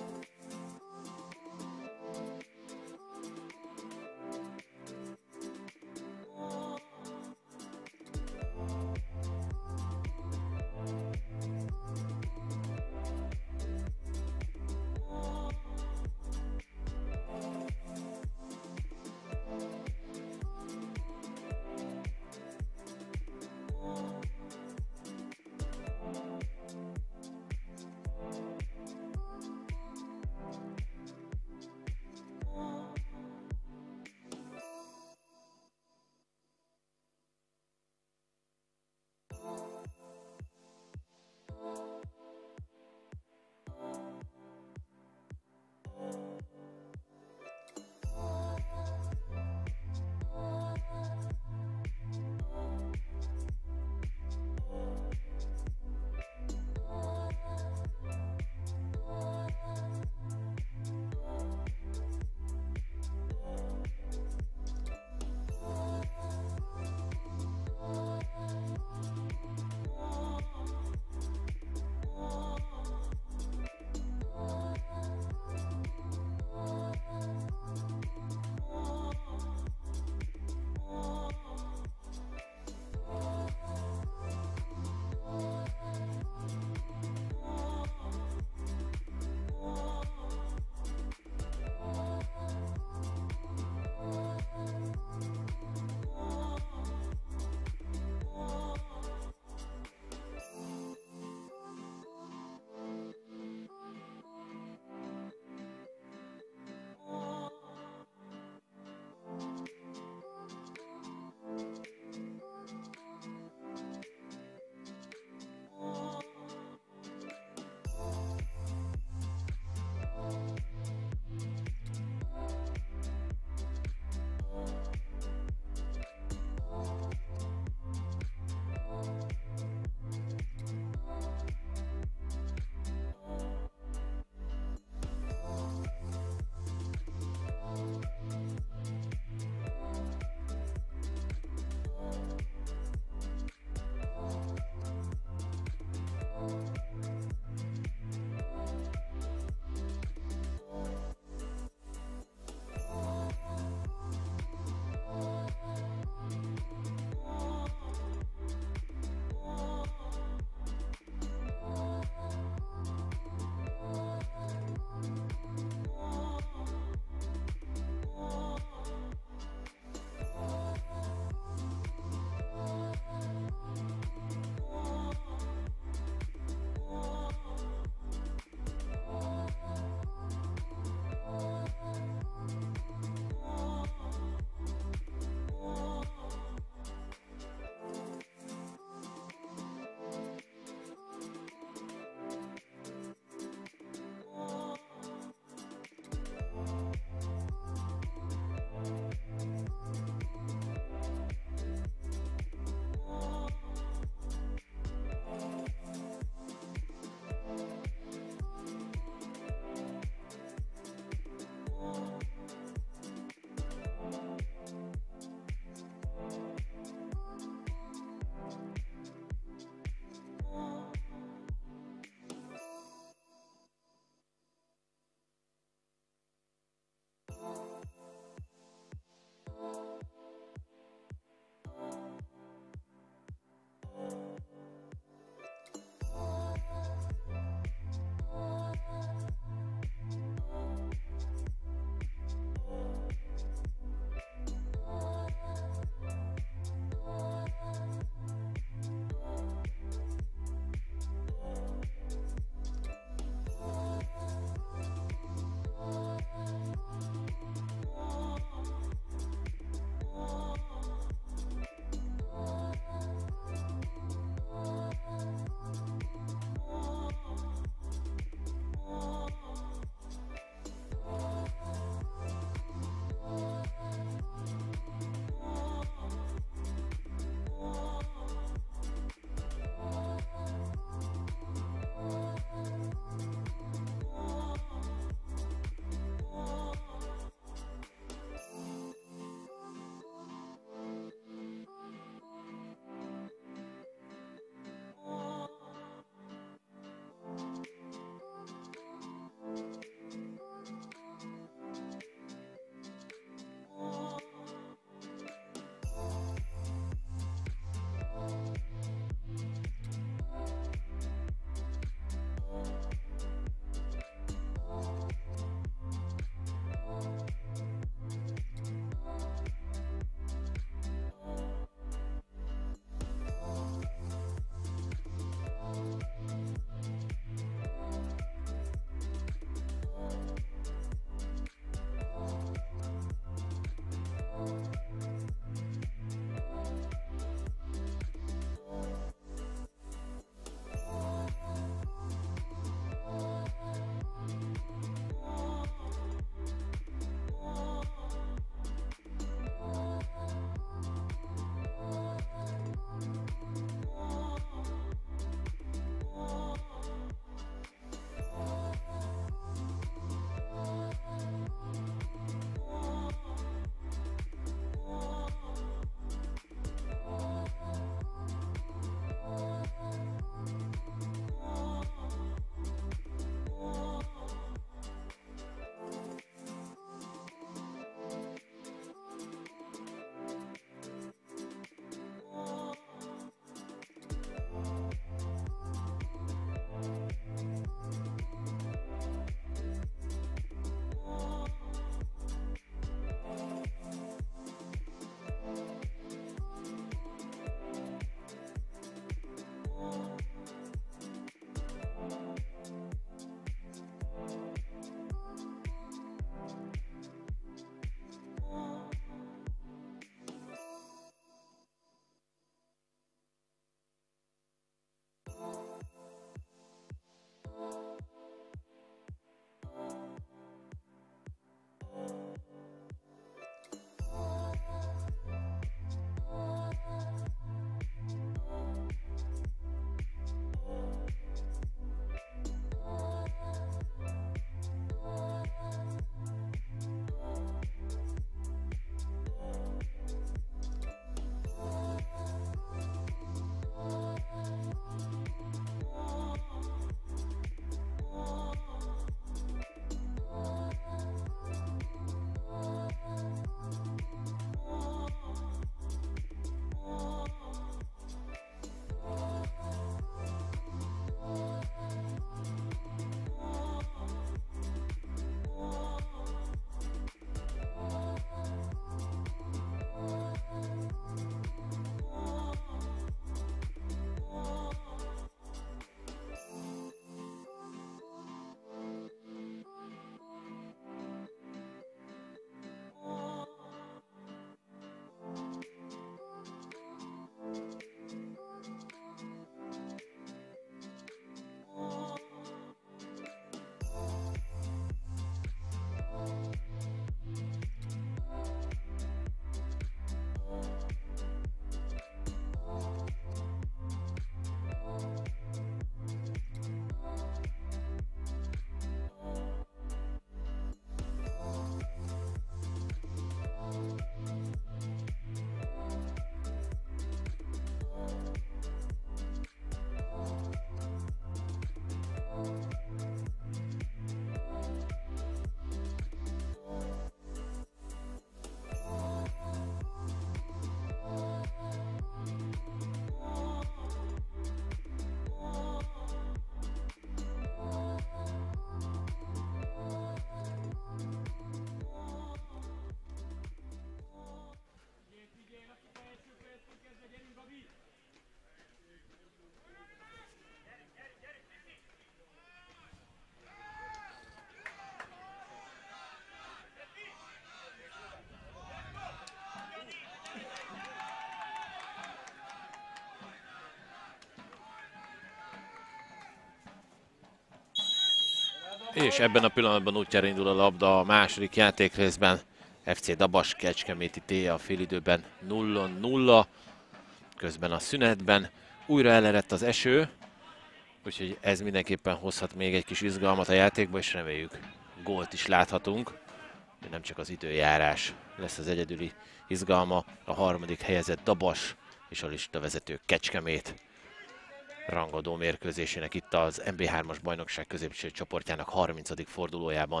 És ebben a pillanatban útjára indul a labda a második játékrészben. ef cé Dabas Kecskeméti té a félidőben nulla nulla. Közben a szünetben újra elerett az eső, úgyhogy ez mindenképpen hozhat még egy kis izgalmat a játékba, és reméljük gólt is láthatunk. De nem csak az időjárás lesz az egyedüli izgalma, a harmadik helyezett Dabas és a listavezető Kecskemét rangadó mérkőzésének itt az en bé hármas bajnokság középső csoportjának harmincadik fordulójában.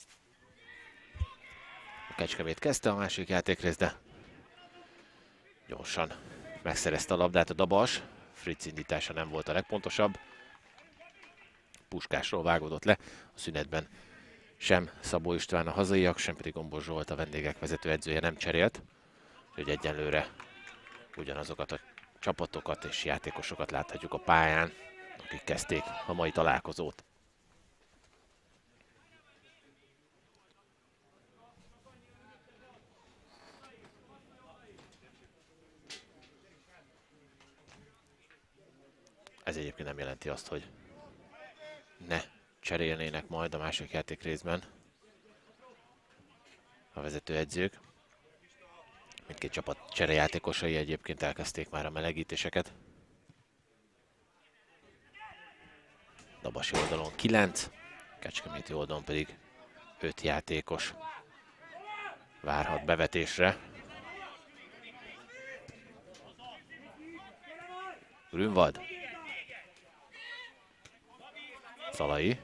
A Kecskemét kezdte a második játékrészt, de gyorsan megszerezte a labdát a Dabas. Fritz indítása nem volt a legpontosabb. Puskásról vágódott le a szünetben. Sem Szabó István a hazaiak, sem pedig Gombos Zsolt a vendégek vezető edzője nem cserélt. Úgyhogy egyenlőre ugyanazokat a csapatokat és játékosokat láthatjuk a pályán, akik kezdték a mai találkozót. Ez egyébként nem jelenti azt, hogy ne cserélnének majd a második játék részben a vezetőedzők. Mindkét csapat cserejátékosai egyébként elkezdték már a melegítéseket. Dabasi oldalon kilenc, Kecskeméti oldalon pedig öt játékos várhat bevetésre. Grünwald. Szalai.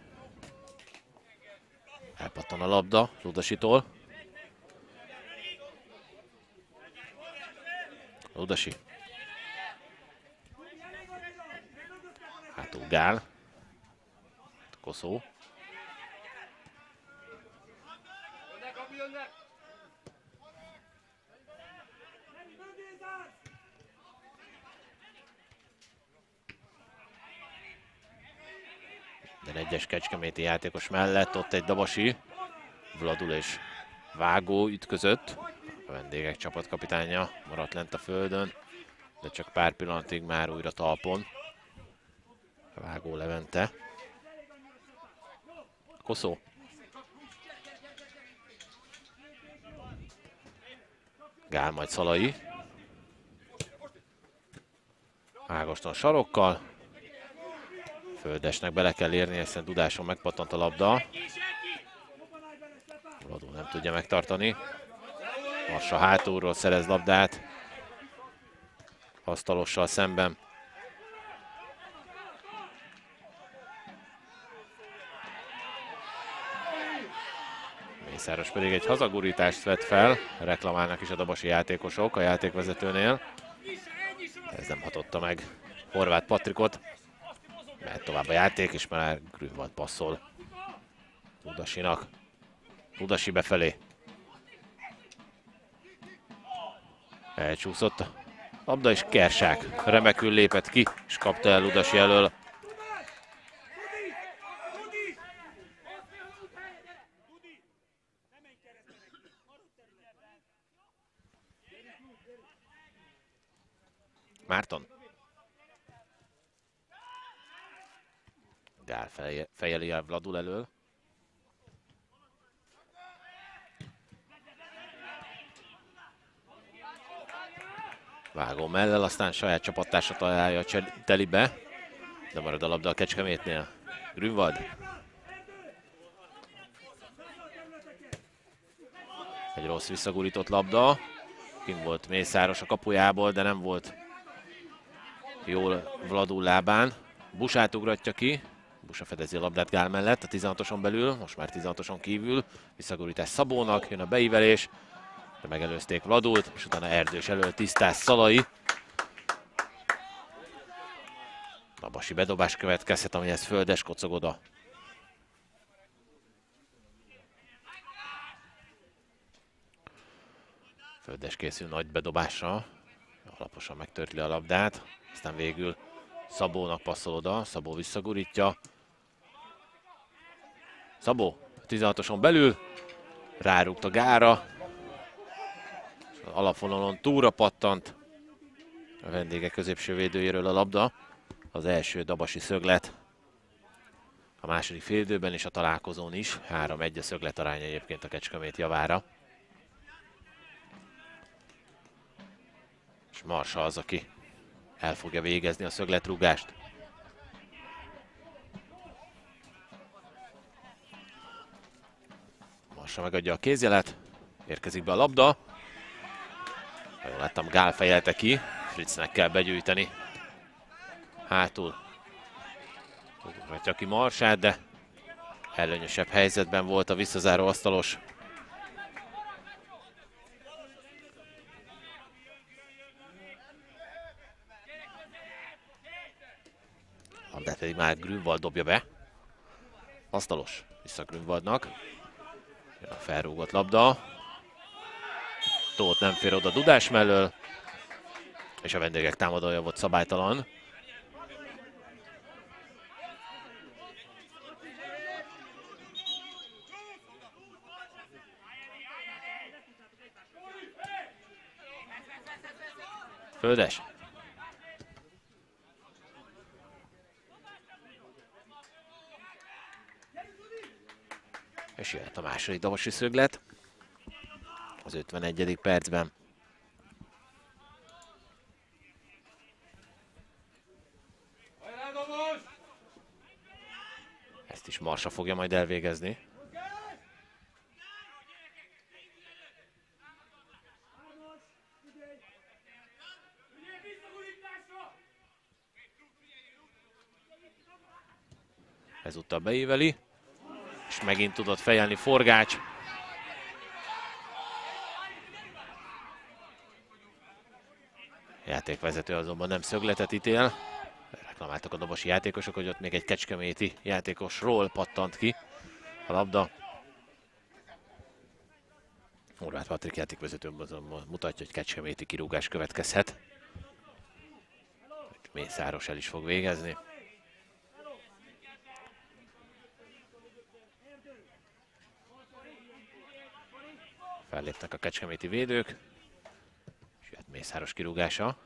Elpattan a labda Ludasitól. Ludasi. Hátul Gál. Koszó. De egyes kecskeméti játékos mellett ott egy Dabasi. Vladul és Vágó ütközött. A vendégek csapatkapitánya maradt lent a földön, de csak pár pillanatig már újra talpon. Vágó Levente. Koszó. Gál majd Szalai. Ágoston sarokkal. Földesnek bele kell érni, hiszen Dudáson megpattant a labda. Vladó nem tudja megtartani. Marsa hátulról szerez labdát. Asztalossal szemben. Mészáros pedig egy hazagurítást vett fel. Reklamálnak is a dabasi játékosok a játékvezetőnél. Ez nem hatotta meg Horváth Patrikot. Mehet tovább a játék, és már Grünwald passzol Ludasinak. Ludasi befelé. Elcsúszott a labda, és Kersák remekül lépett ki, és kapta el Ludasi elől. Márton. Gál fejeli el Vladul elől. Vágó mellel, aztán saját csapattársa találja a telibe, de marad a labda a Kecskemétnél. Grünwald. Egy rossz visszagurított labda. Kim volt Mészáros a kapujából, de nem volt jól Vladul lábán. Busát ugratja ki. Busa fedezi a labdát Gál mellett, a tizenhatoson belül, most már tizenhatoson kívül. Visszagurítás Szabónak, jön a beívelés. De megelőzték Vladult, és utána Erdős elől tisztáz Szalai. Dabasi bedobás következhet, amihez Földes kocog oda. Földes készül nagy bedobásra. Alaposan megtörli a labdát, aztán végül Szabónak passzol oda, Szabó visszagurítja. Szabó tizenhatoson belül, rárúgt a Gára. Alapvonalon túlra pattant a vendégek középső védőjéről a labda. Az első dabasi szöglet a második félidőben és a találkozón is. három egy a szöglet aránya egyébként a Kecskemét javára. És Marsa az, aki el fogja végezni a szögletrúgást. Marsa megadja a kézjelet, érkezik be a labda. Ha jól láttam, Gál fejelte ki, Fritznek kell begyűjteni. Hátul ugrhatja ki Marsát, de előnyösebb helyzetben volt a visszazáró asztalos. Labdát pedig már Grünwald dobja be. Asztalos vissza Grünwaldnak. Jön a felrúgott labda. Tóth nem fér oda Dudás mellől. És a vendégek támadója volt szabálytalan. Földes. És jöhet a második Dabosi szöglet az ötvenegyedik percben. Ezt is Marsa fogja majd elvégezni. Ezúttal beíveli, és megint tudott fejelni Forgács. Játékvezető azonban nem szögletet ítél. Reklamáltak a dobosi játékosok, hogy ott még egy kecskeméti játékosról pattant ki a labda. Horváth Patrik játékvezető mutatja, hogy kecskeméti kirúgás következhet. Mészáros el is fog végezni. Fellépnek a kecskeméti védők. És jött Mészáros kirúgása.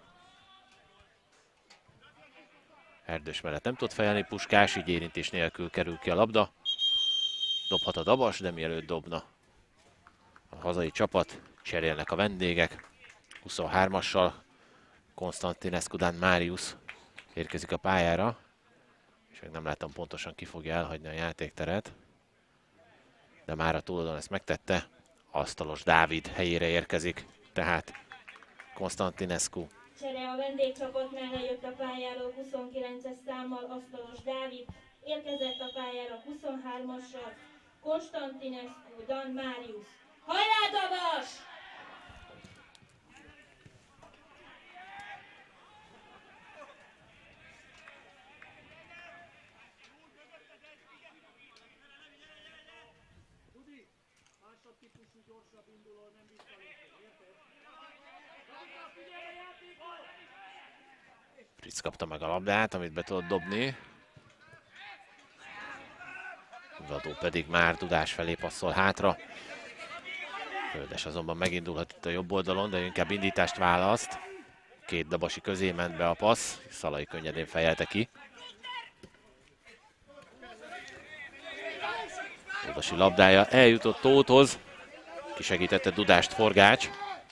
Erdős mellett nem tud fejelni Puskás, így érintés nélkül kerül ki a labda. Dobhat a Dabas, de mielőtt dobna a hazai csapat, cserélnek a vendégek. huszonhármassal Konstantinescu Dan Marius érkezik a pályára. És még nem láttam pontosan, ki fogja elhagyni a játékteret. De már a túloldalon ezt megtette. Asztalos Dávid helyére érkezik, tehát Konstantinescu.
Csere a vendégcsapatnál lejött a pályáról huszonkilences számmal Asztalos Dávid, érkezett a pályára huszonhármassal Konstantinescu Dan Marius. Hajrá Dabas!
Fritz kapta meg a labdát, amit be tudott dobni. Vadó pedig már Dudás felé passzol hátra. Földes azonban megindulhat itt a jobb oldalon, de inkább indítást választ. Két Dabasi közé ment be a passz, Szalai könnyedén fejelte ki. Dudasi labdája eljutott Tóthhoz. Kisegítette Dudást Forgács.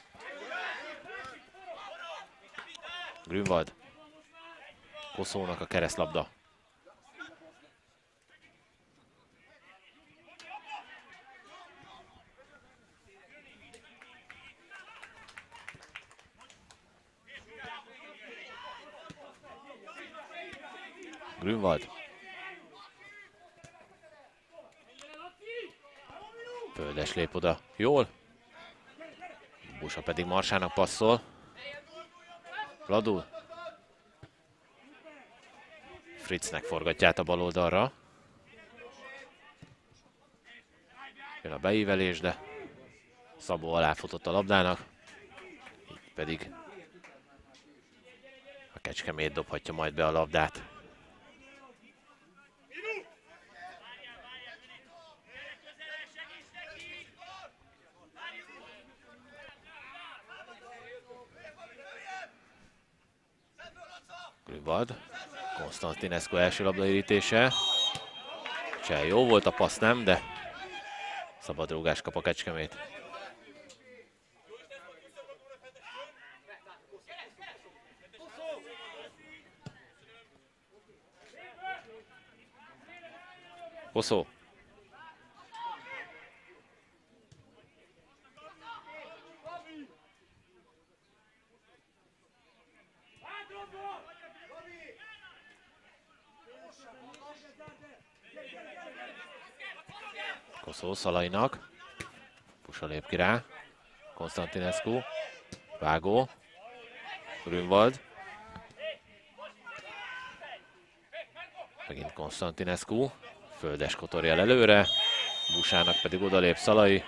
Grünwald. Koszónak a keresztlabda. Grünwald. Földes lép oda jól. Busa pedig Marsának passzol. Vladul. Fritznek forgatja át a bal oldalra. Jön a beívelés, de Szabó aláfutott a labdának. Így pedig a Kecskemét dobhatja majd be a labdát. Grünwald. Konstantinescu első labdaürítése. Cseh, jó volt a passz, nem, de szabadrúgás kap a Kecskemét. Koszó. Koszó Szalainak. Pusa lép ki rá. Konstantinescu. Vágó. Grünwald. Megint Konstantinescu. Földes kotorjel előre. Busának pedig odalép Szalai.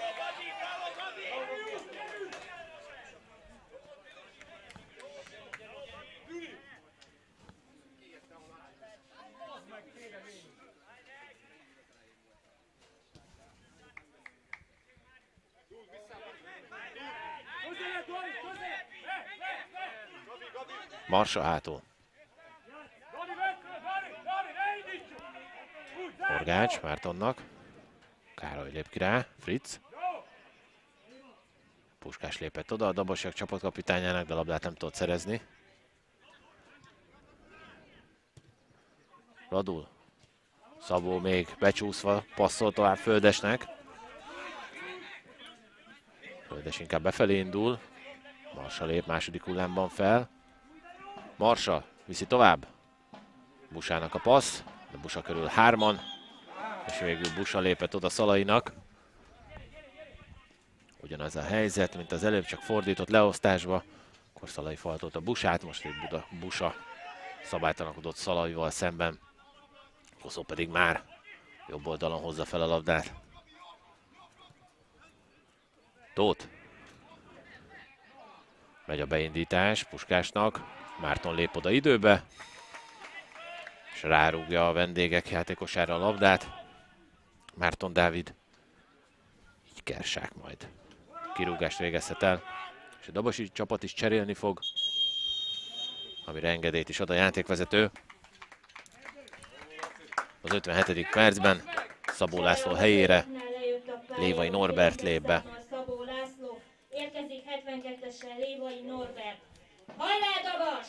Marsa hátul. Forgács Mártonnak. Károly lép ki rá. Fritz. Puskás lépett oda a Dabosiak csapatkapitányának, de labdát nem tudott szerezni. Radul. Szabó még becsúszva passzol tovább Földesnek. Földes inkább befelé indul. Marsa lép második hullámban fel. Marsa viszi tovább. Busának a passz, de Busa körül hárman. És végül Busa lépett oda Szalainak. Ugyanaz a helyzet, mint az előbb, csak fordított leosztásba. Akkor Szalai faltolt a Busát, most itt Buda, Busa szabálytalakodott Szalaival szemben. Koszó pedig már jobb oldalon hozza fel a labdát. Tóth. Megy a beindítás Puskásnak. Márton lép oda időbe. És rárúgja a vendégek játékosára a labdát. Márton Dávid. Így Kersák majd kirúgást végezhet el. És a Dabosi csapat is cserélni fog, amire engedélyt is ad a játékvezető. Az ötvenhetedik percben Szabó László helyére Lévai Norbert lép be.
Szabó László érkezik hetvenkettessel Lévai Norbert. Hajrá Dabas!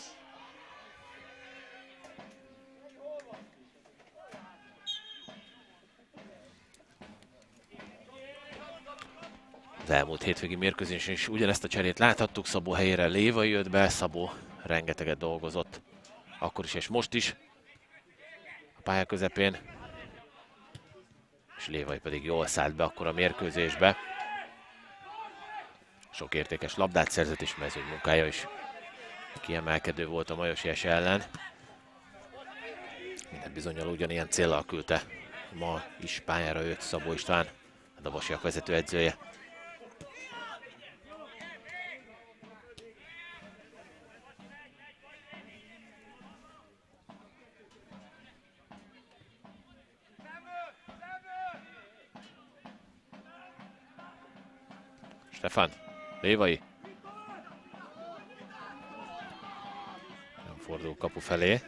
Az elmúlt hétvégi mérkőzésen is ugyanezt a cserét láthattuk, Szabó helyére Lévai jött be, Szabó rengeteget dolgozott akkor is és most is a pálya közepén, és Lévai pedig jól szállt be akkor a mérkőzésbe. Sok értékes labdát szerzett, és mezőny munkája is kiemelkedő volt a Majosies ellen. Minden bizonnyal ugyanilyen céllal küldte ma is pályára őt Szabó István, a Dabosiak vezetőedzője. Stefan, Lévai. Nem fordul kapu felé.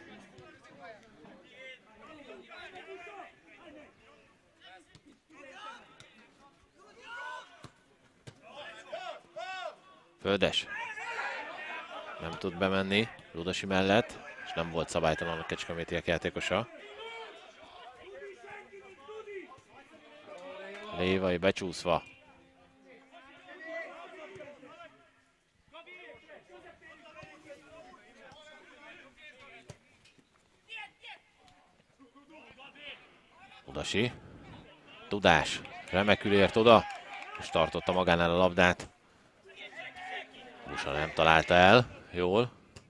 Földes. Nem tud bemenni Rudasi mellett, és nem volt szabálytalan a kecskemétiek játékosa. Lévai becsúszva. Rudasi. Tudás. Remekül ért oda, és tartotta magánál a labdát. Busa nem találta el jól.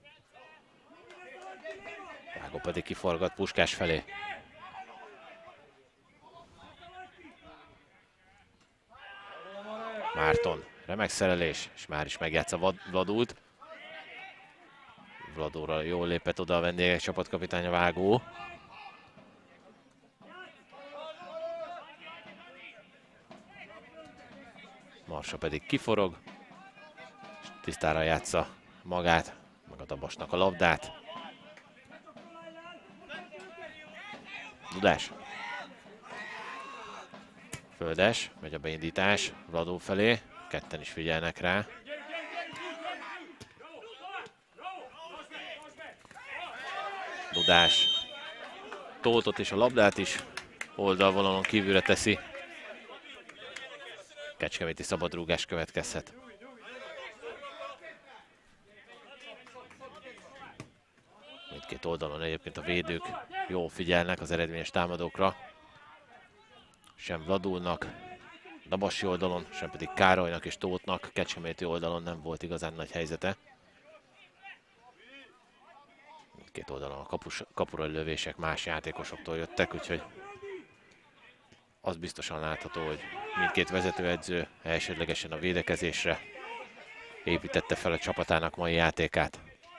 Vágó pedig kiforgat Puskás felé. Márton, remek szerelés, és már is megjátsza Vladult. Vladóra jól lépett oda a vendégek csapatkapitánya Vágó. Marsa pedig kiforog, és tisztára játsza magát, meg a Dabasnak a labdát. Dudás. Földes, megy a beindítás Vladó felé, ketten is figyelnek rá. Dudás Tóthot és a labdát is oldalvonalon kívülre teszi. Kecskeméti szabadrúgás következhet. Mindkét oldalon egyébként a védők jól figyelnek az eredményes támadókra. Sem Vladulnak, Dabasi oldalon, sem pedig Károlynak és Tóthnak. Kecskeméti oldalon nem volt igazán nagy helyzete. Mindkét oldalon a kapus, kapurai lövések más játékosoktól jöttek, úgyhogy az biztosan látható, hogy mindkét vezetőedző elsődlegesen a védekezésre építette fel a csapatának mai játékát.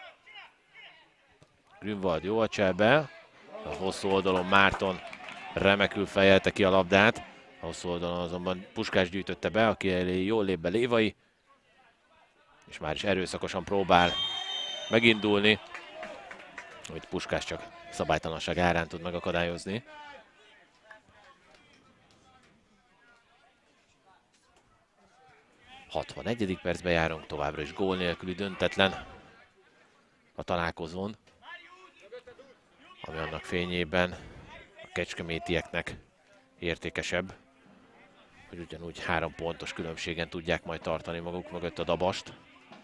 Grünwald jó a cselbe, a hosszú oldalon Márton remekül fejelte ki a labdát, a hosszú oldalon azonban Puskás gyűjtötte be, aki elé jól lép be Lévai, és már is erőszakosan próbál megindulni, hogy Puskás csak szabálytalanság árán tud megakadályozni. hatvannegyedik percben járunk, továbbra is gól nélküli döntetlen a találkozón, ami annak fényében a kecskemétieknek értékesebb, hogy ugyanúgy három pontos különbségen tudják majd tartani maguk mögött a Dabast.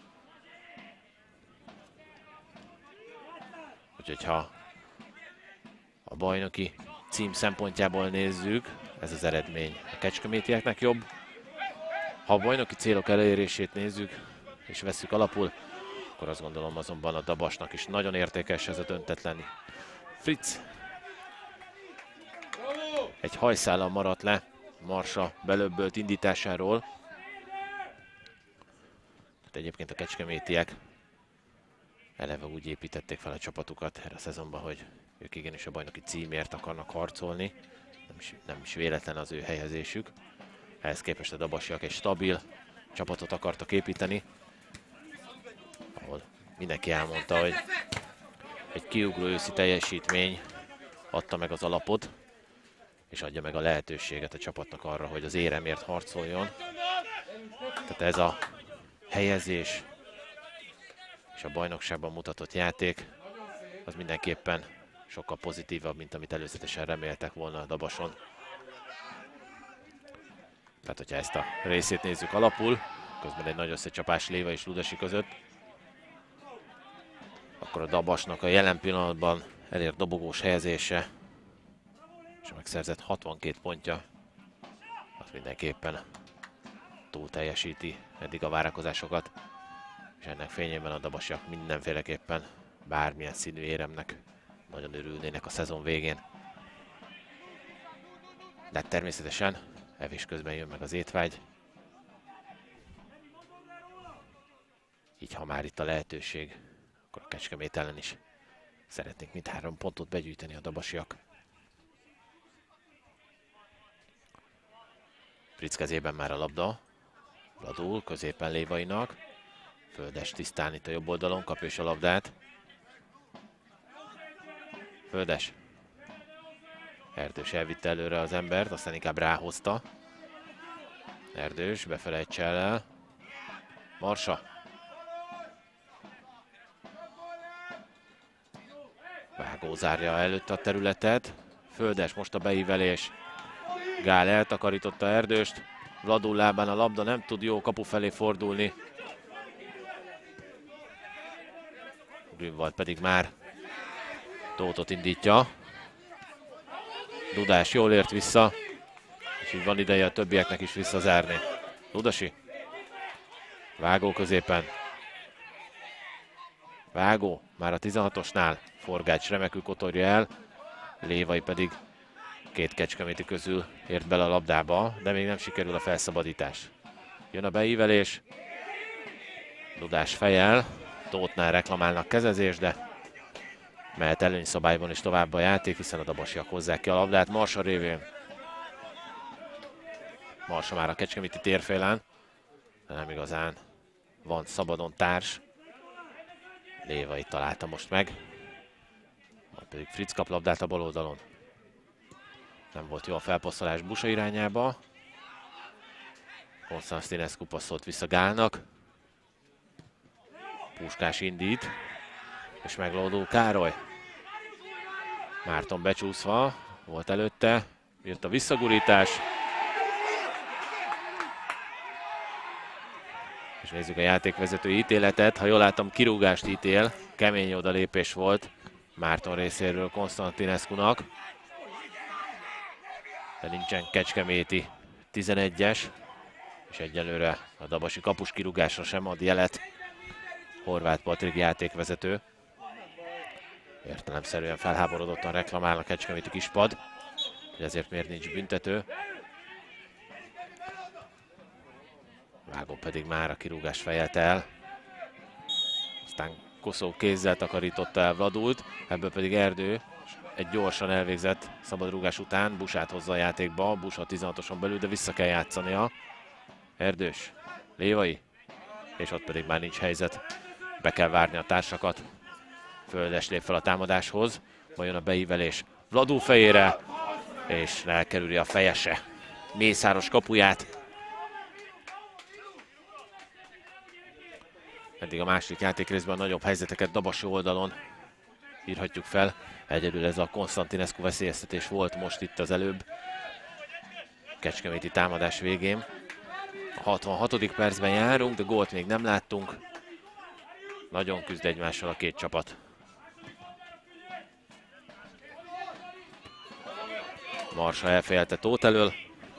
Úgyhogy ha a bajnoki cím szempontjából nézzük, ez az eredmény a kecskemétieknek jobb. Ha a bajnoki célok elérését nézzük és vesszük alapul, akkor azt gondolom azonban a Dabasnak is nagyon értékes ez a döntetlen. Fritz egy hajszállal maradt le Marsa belöbbölt indításáról. Hát egyébként a kecskemétiek eleve úgy építették fel a csapatukat erre a szezonban, hogy ők igenis a bajnoki címért akarnak harcolni. Nem is, nem is véletlen az ő helyezésük. Ehhez képest a dabasiak egy stabil csapatot akartak építeni, ahol mindenki elmondta, hogy egy kiugró őszi teljesítmény adta meg az alapot, és adja meg a lehetőséget a csapatnak arra, hogy az éremért harcoljon. Tehát ez a helyezés és a bajnokságban mutatott játék az mindenképpen sokkal pozitívabb, mint amit előzetesen reméltek volna a Dabason. Tehát, hogyha ezt a részét nézzük alapul, közben egy nagy összecsapás Léva és Ludasi között, akkor a Dabasnak a jelen pillanatban elért dobogós helyezése és a megszerzett hatvankét pontja az mindenképpen túl teljesíti eddig a várakozásokat, és ennek fényében a dabasiak mindenféleképpen bármilyen színű éremnek nagyon örülnének a szezon végén. De természetesen evés közben jön meg az étvágy, így ha már itt a lehetőség, akkor a Kecskemét ellen is szeretnénk mindhárom pontot begyűjteni a dabasiak. Fritz kezében már a labda, Vladul középen Lévainak, Földes tisztán itt a jobb oldalon, kapja is a labdát. Földes. Erdős elvitte előre az embert, aztán inkább ráhozta. Erdős befelejtse el. Marsa. Vágó zárja előtt a területet. Földes, most a beívelés. Gál eltakarította Erdőst. Vladul lábán a labda, nem tud jó kapu felé fordulni. Grünwald pedig már Tóthot indítja. Dudás jól ért vissza, és így van ideje a többieknek is visszazárni. Ludasi. Vágó középen. Vágó már a tizenhatosnál. Forgács remekül kotorja el. Lévai pedig két kecskeméti közül ért bele a labdába, de még nem sikerül a felszabadítás. Jön a beívelés. Dudás fejjel. Tóthnál reklamálnak kezezés, de mehet előnyszabályban is tovább a játék, hiszen a dabasiak hozzák ki a labdát Marsa révén. Marsa már a kecskeméti térfélen, de nem igazán van szabadon társ. Lévai találta most meg, majd pedig Fritz kap labdát a bal oldalon. Nem volt jó a felpasszolás Busa irányába. Konstantinescu passzolt vissza Gálnak. Puskás indít, és meglódul Károly. Márton becsúszva, volt előtte, jött a visszagurítás. És nézzük a játékvezető ítéletet. Ha jól látom, kirúgást ítél, kemény odalépés volt Márton részéről Konstantinescunak. De nincsen kecskeméti tizenegyes, és egyelőre a dabasi kapus kirúgásra sem ad jelet Horváth Patrik játékvezető. Értelemszerűen felháborodottan reklamál a kecskeméti kispad, hogy ezért miért nincs büntető. Vágó pedig már a kirúgást fejelte el. Aztán Koszó kézzel takarította el Vladult, ebből pedig Erdő egy gyorsan elvégzett szabadrúgás után Busát hozza a játékba, Busa tizenhatoson belül, de vissza kell játszania. Erdős, Lévai, és ott pedig már nincs helyzet. Be kell várni a társakat. Földes lép fel a támadáshoz, majd jön a beívelés Vladú fejére, és elkerüli a fejese Mészáros kapuját. Eddig a második játékrészben a nagyobb helyzeteket Dabasi oldalon írhatjuk fel. Egyedül ez a Konstantinescu veszélyeztetés volt most itt az előbb. Kecskeméti támadás végén. A hatvanhatodik percben járunk, de gólt még nem láttunk. Nagyon küzd egymással a két csapat. Marsa elfejelte Tóth elől,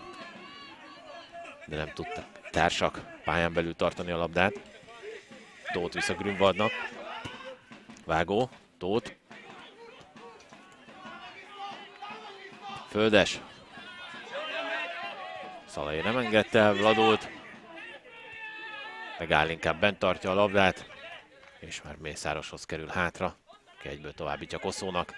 de nem tudtak társak pályán belül tartani a labdát. Tóth vissza Grünwaldnak. Vágó, Tóth. Földes. Szalai nem engedte el Vladult. Megáll, inkább bent tartja a labdát, és már Mészároshoz kerül hátra, aki egyből továbbítja Koszónak.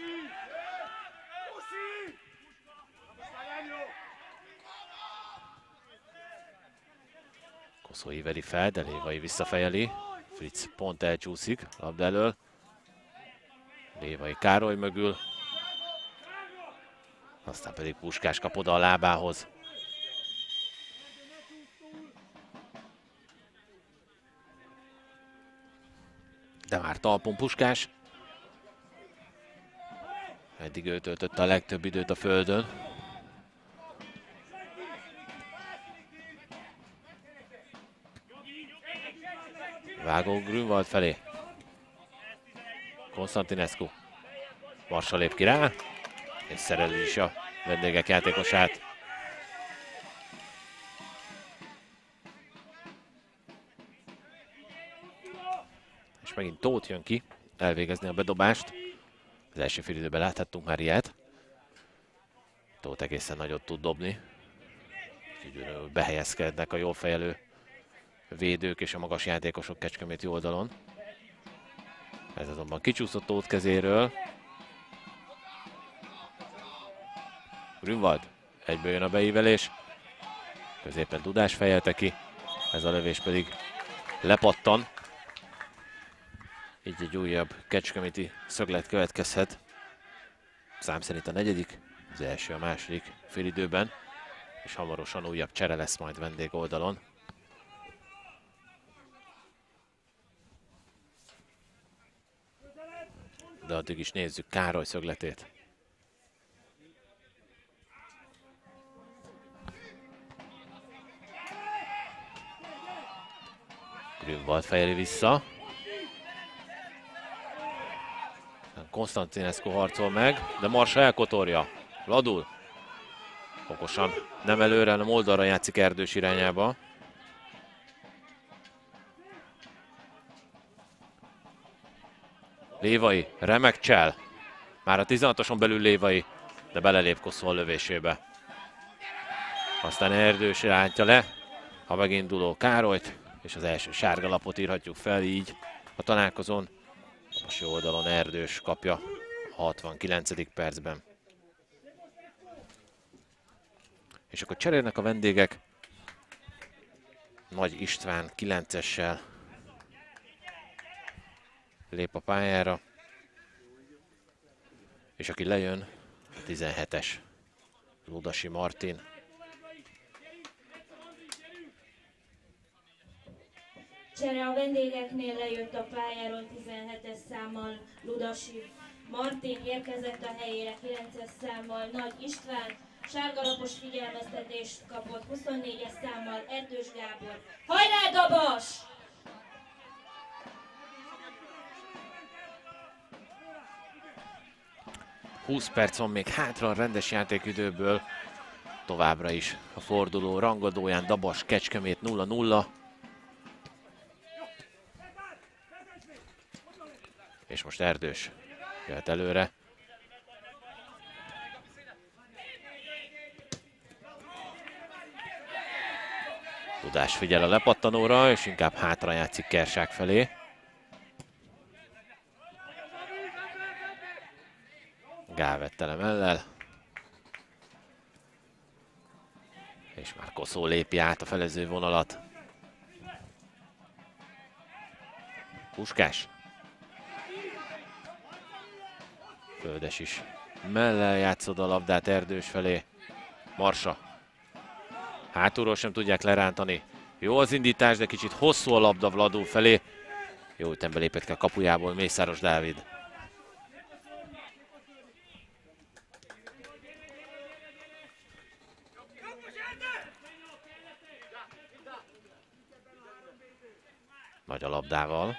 Koszó íveli fel, de Lévai visszafejeli. Fritz pont elcsúszik labda elől. Lévai Károly mögül. Aztán pedig Puskás kap oda a lábához. De már talpon Puskás. Eddig ő töltötte a legtöbb időt a földön. Vágó Grünwald felé. Konstantinescu. Marsa lép ki rá, és szereli is a vendégek játékosát. És megint Tóth jön ki, elvégezni a bedobást. Az első fél időben láthattunk már ilyet. Tóth egészen nagyot tud dobni. Úgyhogy behelyezkednek a jól fejelő védők és a magas játékosok kecskeméti oldalon. Ez azonban kicsúszott Tóth kezéről. Grünwald, egyből jön a beívelés. Középen Dudás fejelte ki. Ez a lövés pedig lepattan. Így egy újabb kecskeméti szöglet következhet. Szám szerint a negyedik, az első a második félidőben. És hamarosan újabb csere lesz majd vendég oldalon. De addig is nézzük Károly szögletét. Grünwald fejeli vissza. Konstantinescu harcol meg, de Marsa elkotorja. Vladul. Okosan nem előre, hanem oldalra játszik Erdős irányába. Lévai, remek csel. Már a tizenhatoson belül Lévai, de belelép Koszó a lövésébe. Aztán Erdős rántja le a meginduló Károlyt, és az első sárga lapot írhatjuk fel így a találkozón. A most jó oldalon Erdős kapja a hatvankilencedik percben. És akkor cserélnek a vendégek. Nagy István kilencessel lép a pályára, és aki lejön, tizenhetes Ludasi Martin.
Csere a vendégeknél lejött a pályáról tizenhetes számmal Ludasi Martin, érkezett a helyére kilences számmal Nagy István, sárgalapos figyelmeztetést kapott huszonnégyes számmal Erdős Gábor. Hajrá Dabas!
húsz perc van még hátra a rendes játékidőből. Továbbra is a forduló rangadóján Dabas Kecskemét nulla nulla. És most Erdős jöhet előre. Tudás figyel a lepattanóra, és inkább hátra játszik Kersák felé. Gál vette le mellel. És már Koszó lépi át a felező vonalat. Puskás. Földes is mellel játszod a labdát Erdős felé. Marsa. Hátulról sem tudják lerántani. Jó az indítás, de kicsit hosszú a labda Vladó felé. Jó ütembe lépett ki a kapujából Mészáros Dávid. Nagy a labdával.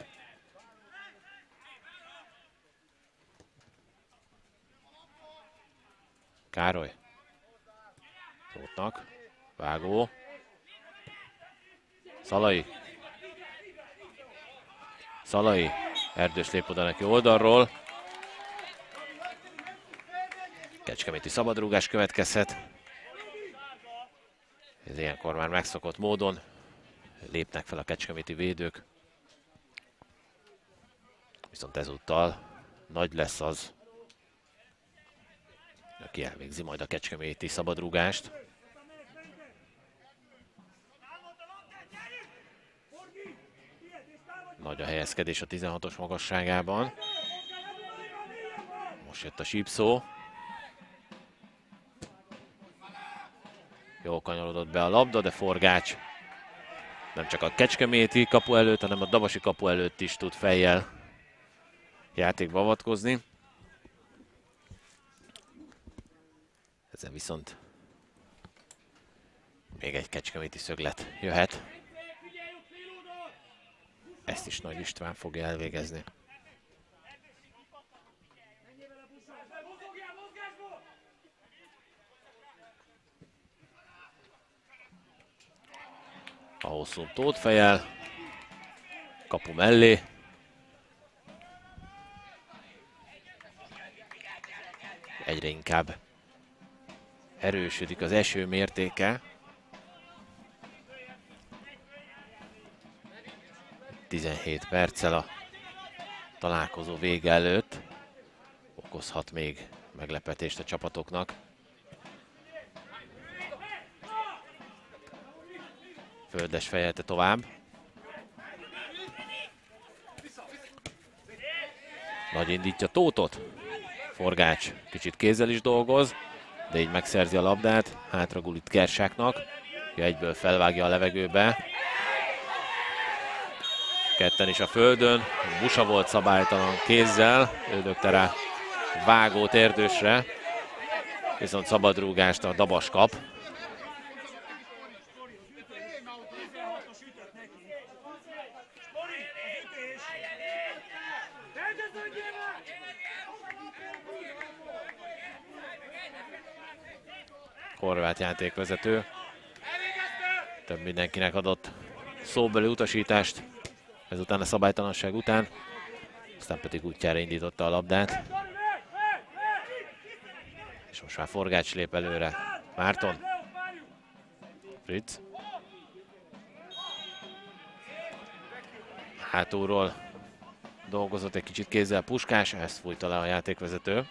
Károly. Tótnak. Vágó. Szalai. Szalai. Erdős lép oda neki oldalról. Kecskeméti szabadrúgás következhet. Ez ilyenkor már megszokott módon lépnek fel a kecskeméti védők. Viszont ezúttal Nagy lesz az, aki elvégzi majd a kecskeméti szabadrúgást. Nagy a helyezkedés a tizenhatos magasságában. Most jött a sípszó. Jól kanyarodott be a labda, de Forgács nem csak a kecskeméti kapu előtt, hanem a dabasi kapu előtt is tud fejjel játékba avatkozni. Ezzel viszont még egy kecskeméti szöglet jöhet. Ezt is Nagy István fogja elvégezni. A hosszú Tóth fejjel, kapu mellé. Egyre inkább erősödik az eső mértéke. tizenhét perccel a találkozó vége előtt okozhat még meglepetést a csapatoknak. Földes fejelte tovább. Nagy indítja Tóthot. Forgács kicsit kézzel is dolgoz, de így megszerzi a labdát. Hátra gulít Kersáknak. Egyből felvágja a levegőbe. Ketten is a földön. Busa volt szabálytalan kézzel. Ő dögte rá vágót Erdősre. Viszont szabadrúgást a Dabas kap. Horváth játékvezető több mindenkinek adott szóbeli utasítást ezután a szabálytalanság után, aztán pedig útjára indította a labdát. És most már Forgács lép előre. Márton. Fritz. Hátulról dolgozott egy kicsit kézzel Puskás, ezt fújta le a játékvezető.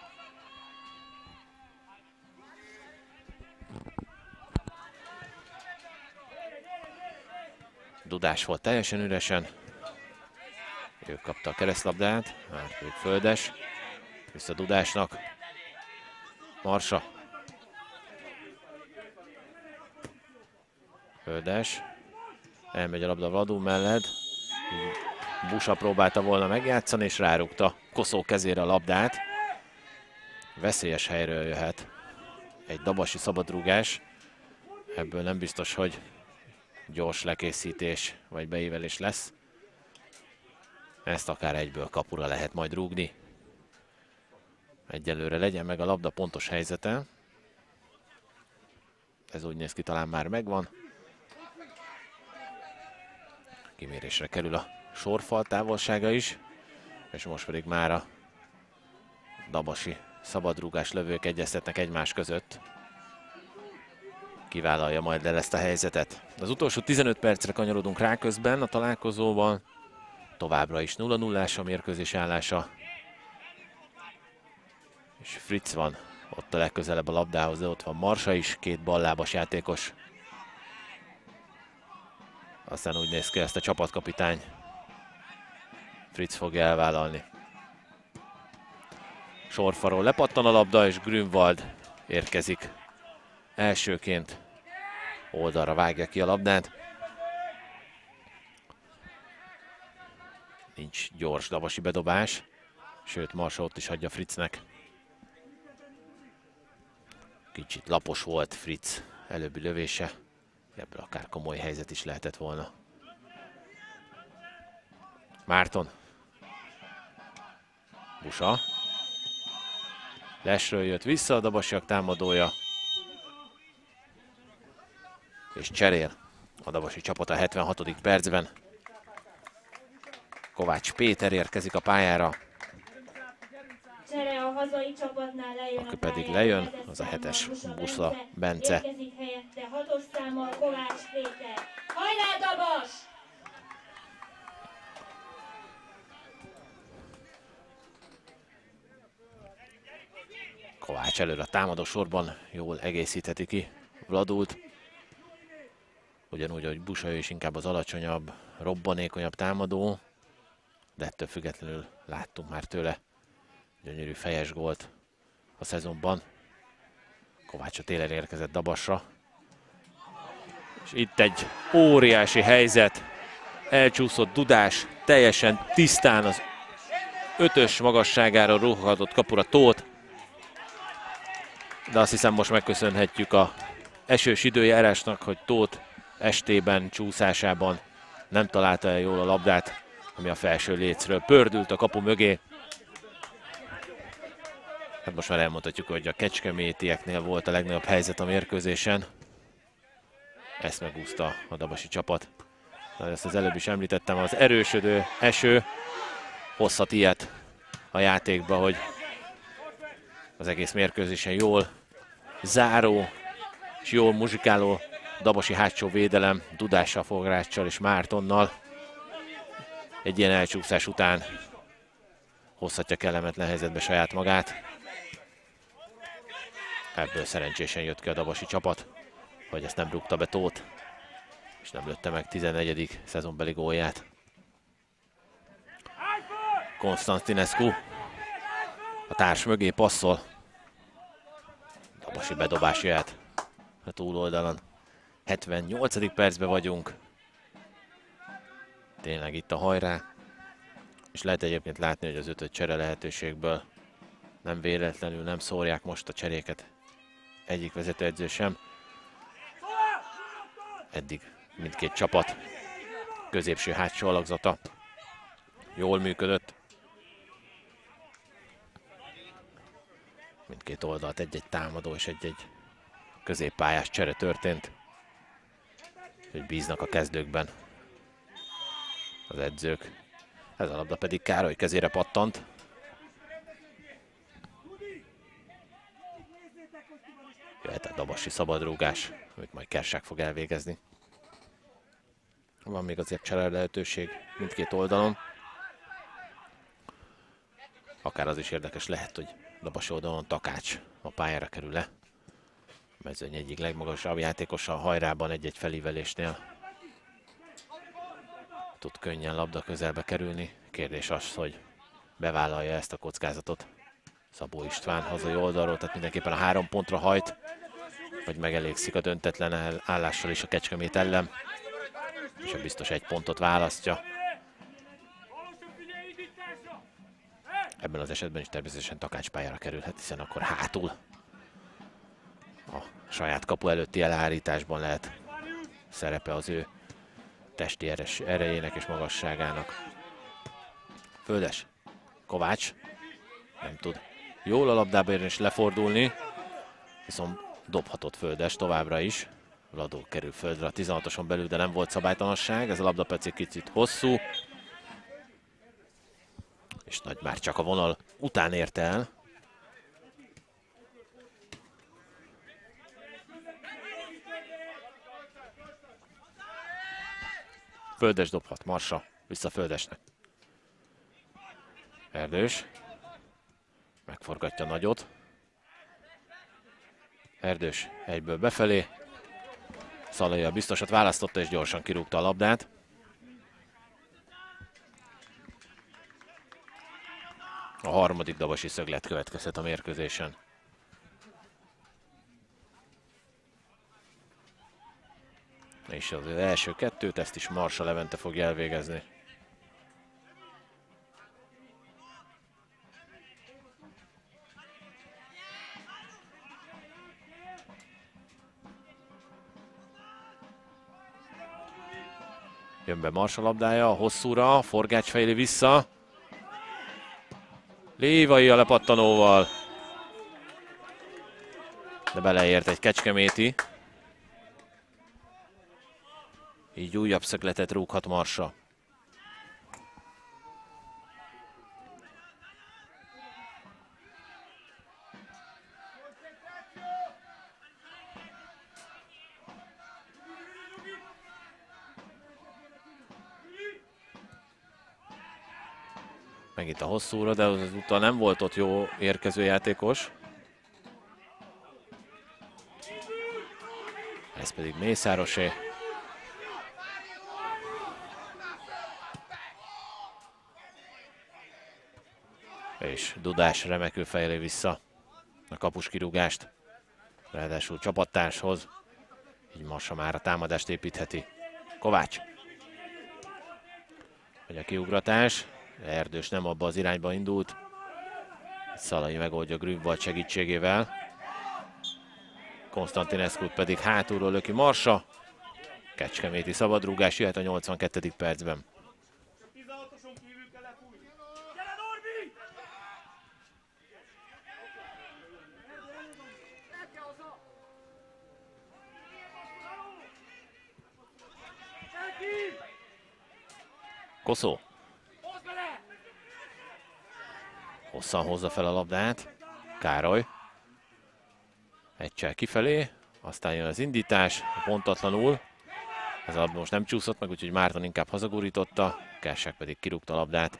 Dudás volt teljesen üresen. Ő kapta a keresztlabdát, már még Földes. Vissza Dudásnak. Marsa. Földes. Elmegy a labda Vladú mellett. Busa próbálta volna megjátszani, és rárúgta Koszó kezére a labdát. Veszélyes helyről jöhet egy dabasi szabadrúgás. Ebből nem biztos, hogy gyors lekészítés vagy beívelés lesz. Ezt akár egyből kapura lehet majd rúgni. Egyelőre legyen meg a labda pontos helyzete. Ez úgy néz ki, talán már megvan. Kimérésre kerül a sorfal távolsága is, és most pedig már a dabasi szabadrúgás lövők egyeztetnek egymás között. Kivállalja majd le ezt a helyzetet. Az utolsó tizenöt percre kanyarodunk rá közben a találkozóban. Továbbra is nulla nullás a mérkőzés állása. És Fritz van ott a legközelebb a labdához, de ott van Marsa is, két ballábas játékos. Aztán úgy néz ki, ezt a csapatkapitány Fritz fogja elvállalni. Sorfalról lepattan a labda, és Grünwald érkezik. Elsőként oldalra vágja ki a labdát. Nincs gyors dabasi bedobás, sőt Marsa ott is hagyja Fritznek. Kicsit lapos volt Fritz előbbi lövése. Ebből akár komoly helyzet is lehetett volna. Márton. Busa. Lesről jött vissza a dabasiak támadója. És cserél a dabasi csapat a hetvenhatodik percben. Kovács Péter érkezik a pályára.
Csere a hazai csapatnál lejön.
Aki pedig lejön, az a hetes Busza Bence.
Érkezik helyette hatos számmal Kovács Péter. Hajrá Dabas!
Kovács előre a támadó sorban jól egészítheti ki Vladút. Ugyanúgy, hogy Busa is inkább az alacsonyabb, robbanékonyabb támadó, de ettől függetlenül láttunk már tőle gyönyörű fejes gólt a szezonban. Kovács a télen érkezett Dabasra. És itt egy óriási helyzet. Elcsúszott Dudás, teljesen tisztán az ötös magasságára rúghatott kapura Tóth. De azt hiszem, most megköszönhetjük a esős időjárásnak, hogy Tóth estében, csúszásában nem találta el jól a labdát, ami a felső lécről pördült a kapu mögé. Hát most már elmondhatjuk, hogy a kecskemétieknél volt a legnagyobb helyzet a mérkőzésen. Ezt megúszta a dabasi csapat. De ezt az előbb is említettem, az erősödő eső hozhat ilyet a játékba, hogy az egész mérkőzésen jól záró és jól muzsikáló dabasi hátsó védelem Dudással, Fográccsal és Mártonnal egy ilyen elcsúszás után hozhatja kellemetlen helyzetbe saját magát. Ebből szerencsésen jött ki a dabasi csapat, hogy ezt nem rúgta be Tóth, és nem lőtte meg tizennegyedik szezonbeli gólját. Konstantinescu a társ mögé passzol. Dabasi bedobás jöhet a túloldalon. hetvennyolcadik percben vagyunk. Tényleg itt a hajrá. És lehet egyébként látni, hogy az ötöt csere lehetőségből nem véletlenül nem szórják most a cseréket egyik vezetőedző sem. Eddig mindkét csapat középső-hátsó alakzata jól működött. Mindkét oldalt egy-egy támadó és egy-egy középpályás csere történt. Hogy bíznak a kezdőkben az edzők. Ez a labda pedig Károly kezére pattant. Jöhet a dabasi szabadrúgás, amit majd Kersák fog elvégezni. Van még azért csere lehetőség mindkét oldalon. Akár az is érdekes lehet, hogy dabasi oldalon Takács a pályára kerül le. Mezőny egyik legmagasabb játékosa a hajrában egy-egy felívelésnél. Tud könnyen labda közelbe kerülni. Kérdés az, hogy bevállalja ezt a kockázatot Szabó István hazai oldalról, tehát mindenképpen a három pontra hajt, vagy megelégszik a döntetlen állással is a Kecskemét ellen. és a biztos egy pontot választja. Ebben az esetben is természetesen Takács pályára kerülhet, hiszen akkor hátul a saját kapu előtti elhárításban lehet szerepe az ő testi erejének és magasságának. Földes. Kovács nem tud jól a labdába érni és lefordulni, viszont dobhatott Földes továbbra is. Vladó kerül földre a tizenhatoson belül, de nem volt szabálytalanság. Ez a labda perc egy kicsit hosszú, és Nagy már csak a vonal után érte el. Földes dobhat, Marsa vissza Földesnek. Erdős megforgatja Nagyot. Erdős egyből befelé. Szalai a biztosat választotta és gyorsan kirúgta a labdát. A harmadik dabasi szöglet következhet a mérkőzésen. És az első kettőt, ezt is Marsa Levente fogja elvégezni. Jön be Marsa labdája, a hosszúra, Forgács fejli vissza. Lévai a lepattanóval. De beleért egy kecskeméti. Így újabb szögletet rúghat Marsa. Megint a hosszúra, de azután nem volt ott jó érkező játékos. Ez pedig Mészárosé. És Dudás remekül fejlő vissza a kapus kirúgást. Ráadásul csapattárshoz. Így Marsa már a támadást építheti. Kovács. Vagy a kiugratás. Erdős nem abba az irányba indult. Szalai megoldja Grünwald segítségével. Konstantinescu pedig hátulról löki Marsa. Kecskeméti szabadrúgás jöhet a nyolcvankettedik percben. Koszó. Hosszan hozza fel a labdát. Károly. Egysel kifelé. Aztán jön az indítás. Pontatlanul. Ez a labda most nem csúszott meg, úgyhogy Márton inkább hazagurította. Kersák pedig kirúgta a labdát.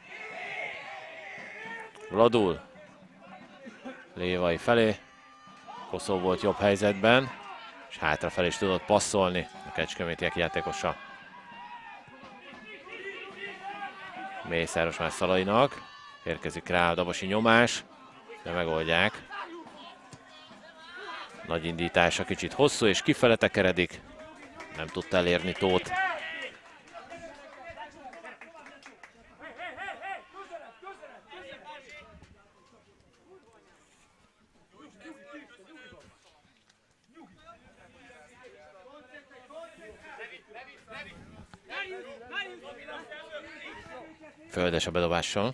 Vladul. Lévai felé. Koszó volt jobb helyzetben. És hátrafelé is tudott passzolni a kecskemétiek játékosa. Mészáros már Szalainak. Érkezik rá a dabasi nyomás, de megoldják. Nagy indítása kicsit hosszú és kifele tekeredik. Nem tudta elérni Tóth. Földes a bedobással.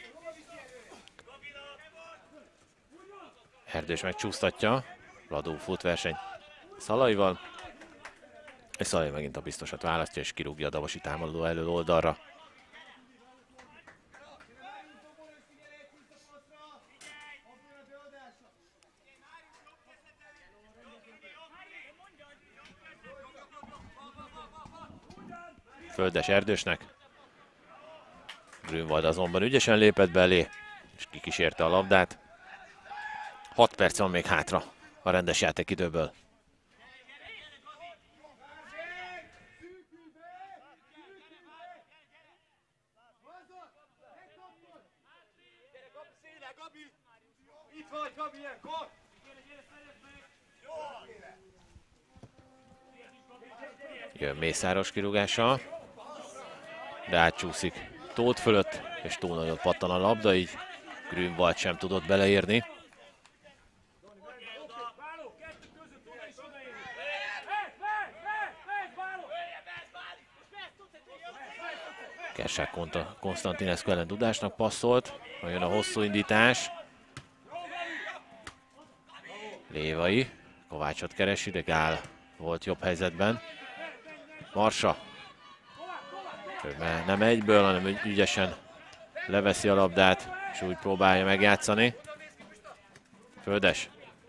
Erdős megcsúsztatja. Vladó futverseny Szalaival. És Szalai megint a biztosat választja és kirúgja a dabasi támadó elől oldalra. Földes Erdősnek. Grünwald azonban ügyesen lépett belé, és kikísérte a labdát. hat perc van még hátra a rendes játékidőből. Jön Mészáros kirúgása. de átcsúszik Tóth fölött, és túl nagyot pattan a labda, így Grünwald sem tudott beleérni. Kersák Konstantinescu ellen Dudásnak passzolt, jön a hosszú indítás. Lévai, Kovácsot keresi, de Gál volt jobb helyzetben. Marsa. Ő nem egyből, hanem ügyesen leveszi a labdát, és úgy próbálja megjátszani. Földes.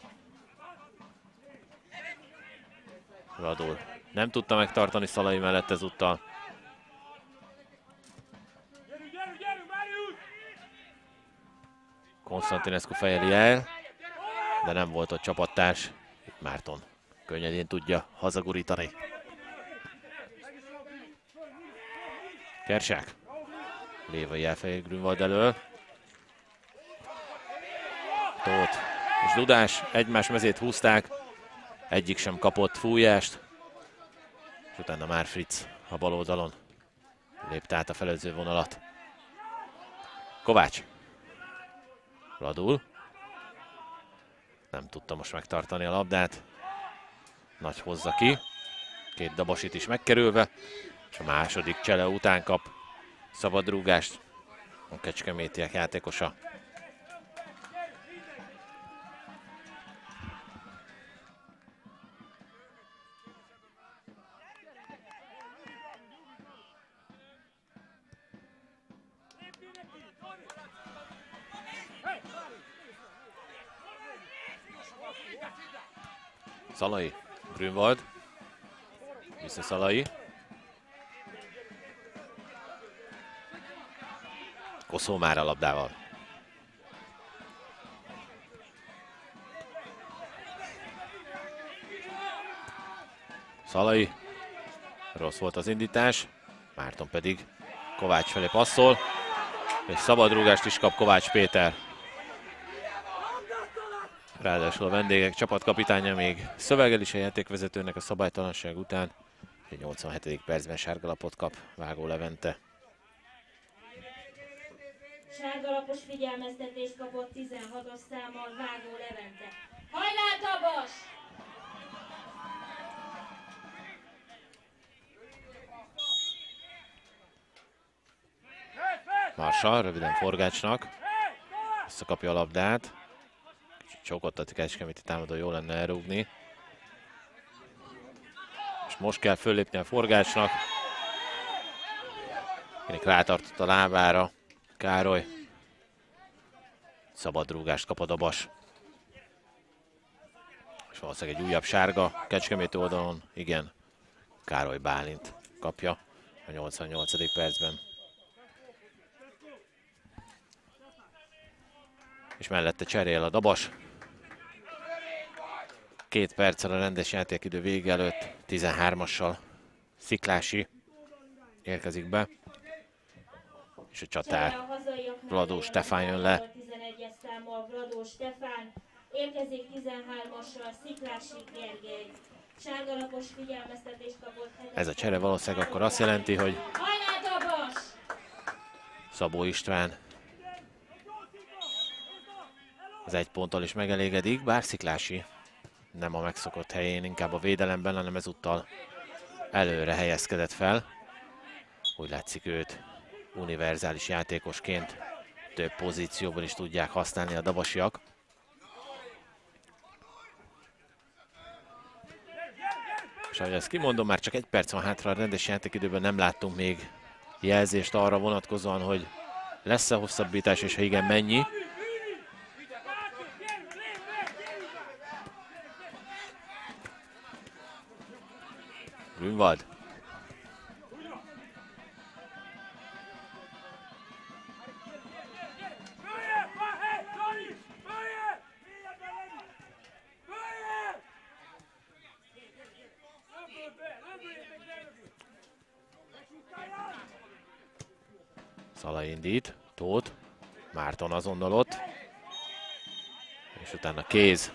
Radul. Nem tudta megtartani Szalai mellett ezúttal. Konstantinescu fejeli el, de nem volt ott csapattárs. Itt Márton könnyedén tudja hazagurítani. Kersák. Lévai elfejel Grünwald elől. Tóth és Dudás egymás mezét húzták. Egyik sem kapott fújást. És utána már Fritz a bal oldalon lépte át a felező vonalat. Kovács. Radul. Nem tudta most megtartani a labdát. Nagy hozza ki. Két Dabasit is megkerülve. És a második csele után kap szabadrúgást a kecskemétiek játékosa. Szalai, Grünwald, vissza Szalai. Koszó már a labdával. Szalai, rossz volt az indítás, Márton pedig Kovács felé passzol, és szabadrúgást is kap Kovács Péter. Ráadásul a vendégek csapatkapitánya még szövegel is a játékvezetőnek a szabálytalanság után. A nyolcvanhetedik percben sárgalapot kap Vágó Levente.
Sárgalapos figyelmeztetést kapott tizenhatos számmal Vágó Levente. Hajrá Dabas!
Marsa röviden Forgácsnak. Visszakapja a labdát. Csókott a kecskeméti támadó, jó lenne elrúgni. És most kell föllépni a Forgácsnak. Kinek rátartott a lábára. Károly. Szabadrúgást kap a Dabas. És valószínűleg egy újabb sárga Kecskeméti oldalon. Igen. Károly Bálint kapja a nyolcvannyolcadik percben. És mellette cserél a Dabas. Két perccel a rendes játékidő vége előtt, tizenhármassal Sziklási érkezik be. És a csatár Vladó Stefán jön le.
tizenegyes számmal Vladó Stefán, érkezik tizenhármassal Sziklási Gergely. Sárgalapos figyelmeztetést kapott.
Ez a csere valószínűleg akkor azt jelenti, hogy Szabó István az egy ponttal is megelégedik, bár Sziklási nem a megszokott helyén, inkább a védelemben, hanem ezúttal előre helyezkedett fel. Úgy látszik, őt univerzális játékosként több pozícióban is tudják használni a dabasiak. És ahogy ezt kimondom, már csak egy perc van hátra a rendes játékidőben, nem láttunk még jelzést arra vonatkozóan, hogy lesz-e hosszabbítás, és ha igen, mennyi. Grünwald. Szalai indít, Tóth, Márton azonnal ott, és utána Kéz.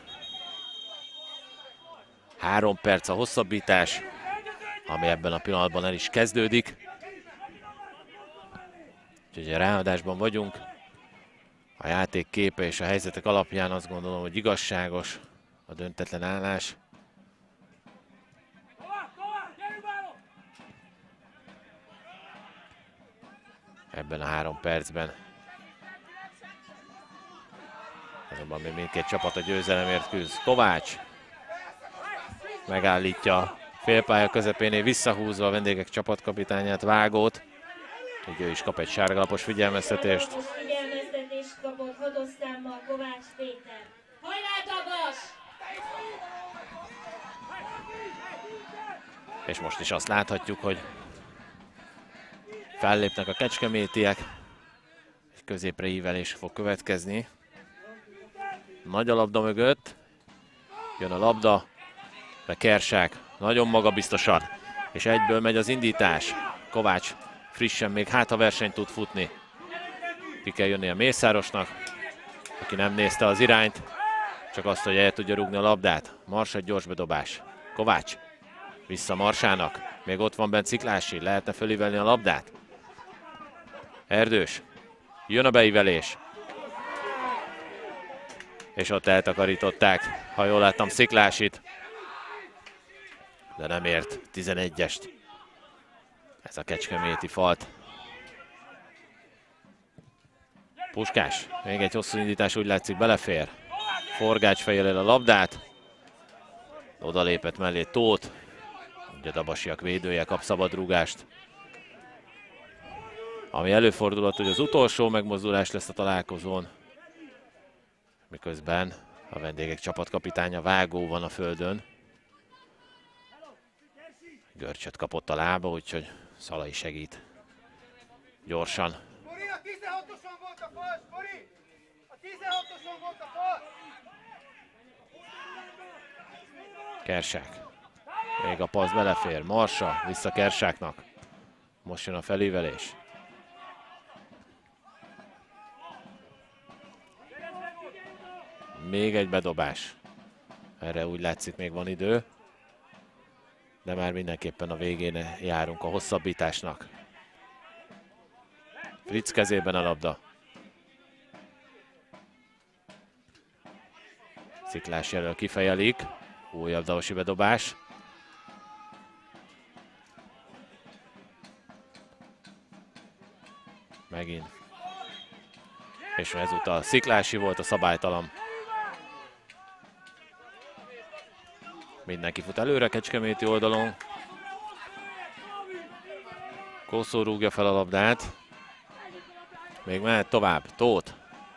Három perc a hosszabbítás, ami ebben a pillanatban el is kezdődik. Úgyhogy a ráadásban vagyunk. A játék képe és a helyzetek alapján azt gondolom, hogy igazságos a döntetlen állás. Ebben a három percben. Azonban még mindkét csapat a győzelemért küzd. Kovács megállítja félpálya közepénél, visszahúzva a vendégek csapatkapitányát, Vágót. Így ő is kap egy sárgalapos figyelmeztetést.
Figyelmeztetést kapott hatos számmal Kovács Péter. Hajrá, Dabas!
És most is azt láthatjuk, hogy fellépnek a kecskemétiek. Egy középre ívelés fog következni. Nagy a labda mögött. Jön a labda. De Kersák nagyon magabiztosan. És egyből megy az indítás. Kovács frissen még hát a versenyt tud futni. Ki kell jönni a Mészárosnak, aki nem nézte az irányt, csak azt, hogy el tudja rúgni a labdát. Marsa, gyors bedobás. Kovács vissza Marsának. Még ott van bent Sziklási, lehetne fölívelni a labdát. Erdős. Jön a beívelés. És ott eltakarították, ha jól láttam, Sziklásit. De nem ért tizenegyest. Ez a kecskeméti falt. Puskás, még egy hosszú indítás, úgy látszik belefér. Forgács fejjel el a labdát. Oda lépett mellé Tóth. Ugye a dabasiak védője kap szabadrúgást. Ami előfordulhat, hogy az utolsó megmozdulás lesz a találkozón. Miközben a vendégek csapatkapitánya Vágó van a földön. Görcsöt kapott a lába, úgyhogy Szalai segít gyorsan.
Bori, a tizenhatoson volt a fal, Bori! A tizenhatoson volt a fal!
Kersák. Még a passz belefér. Marsa vissza Kersáknak. Most jön a felívelés. Még egy bedobás. Erre úgy látszik, még van idő. De már mindenképpen a végén járunk a hosszabbításnak. Fritz kezében a labda. Sziklás jelöl kifejelik. Újabb Davosi bedobás. Megint. És ezúttal Sziklási volt a szabálytalan. Mindenki fut előre kecskeméti oldalon. Kószó rúgja fel a labdát. Még mehet tovább. Tóth.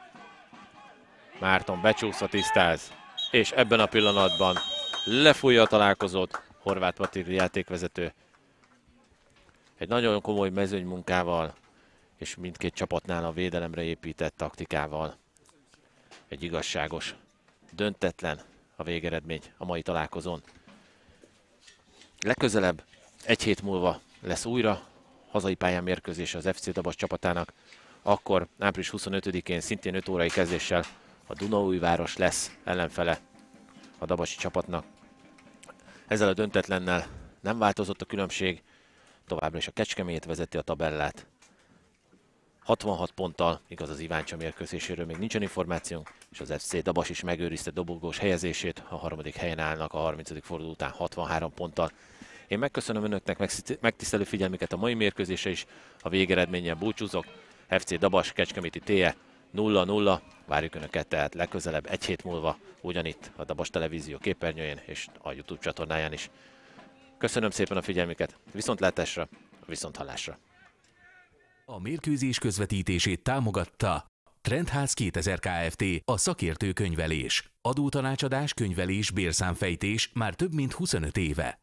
Márton becsúszva tisztáz. És ebben a pillanatban lefújja a találkozót Horváth Patrik játékvezető. Egy nagyon komoly mezőnymunkával és mindkét csapatnál a védelemre épített taktikával. Egy igazságos, döntetlen a végeredmény a mai találkozón. Legközelebb egy hét múlva lesz újra hazai pályán mérkőzés az ef cé Dabas csapatának. Akkor április huszonötödikén szintén öt órai kezdéssel a Dunaújváros lesz ellenfele a dabasi csapatnak. Ezzel a döntetlennel nem változott a különbség, továbbra is a Kecskemét vezeti a tabellát. hatvanhat ponttal, igaz az Iváncsa mérkőzéséről még nincsen információnk, és az ef cé Dabas is megőrizte dobogós helyezését, a harmadik helyen állnak a harmincadik forduló után hatvanhárom ponttal. Én megköszönöm önöknek megtisztelő figyelmüket a mai mérkőzésre is, a végeredménnyel búcsúzok. ef cé Dabas, Kecskeméti té e nulla nulla, várjuk önöket tehát legközelebb egy hét múlva ugyanitt a Dabas Televízió képernyőjén és a YouTube csatornáján is. Köszönöm szépen a figyelmüket, viszontlátásra, viszonthallásra.
A mérkőzés közvetítését támogatta Trendház kétezer Kft. A szakértő könyvelés. Adótanácsadás, könyvelés, bérszámfejtés már több mint huszonöt éve.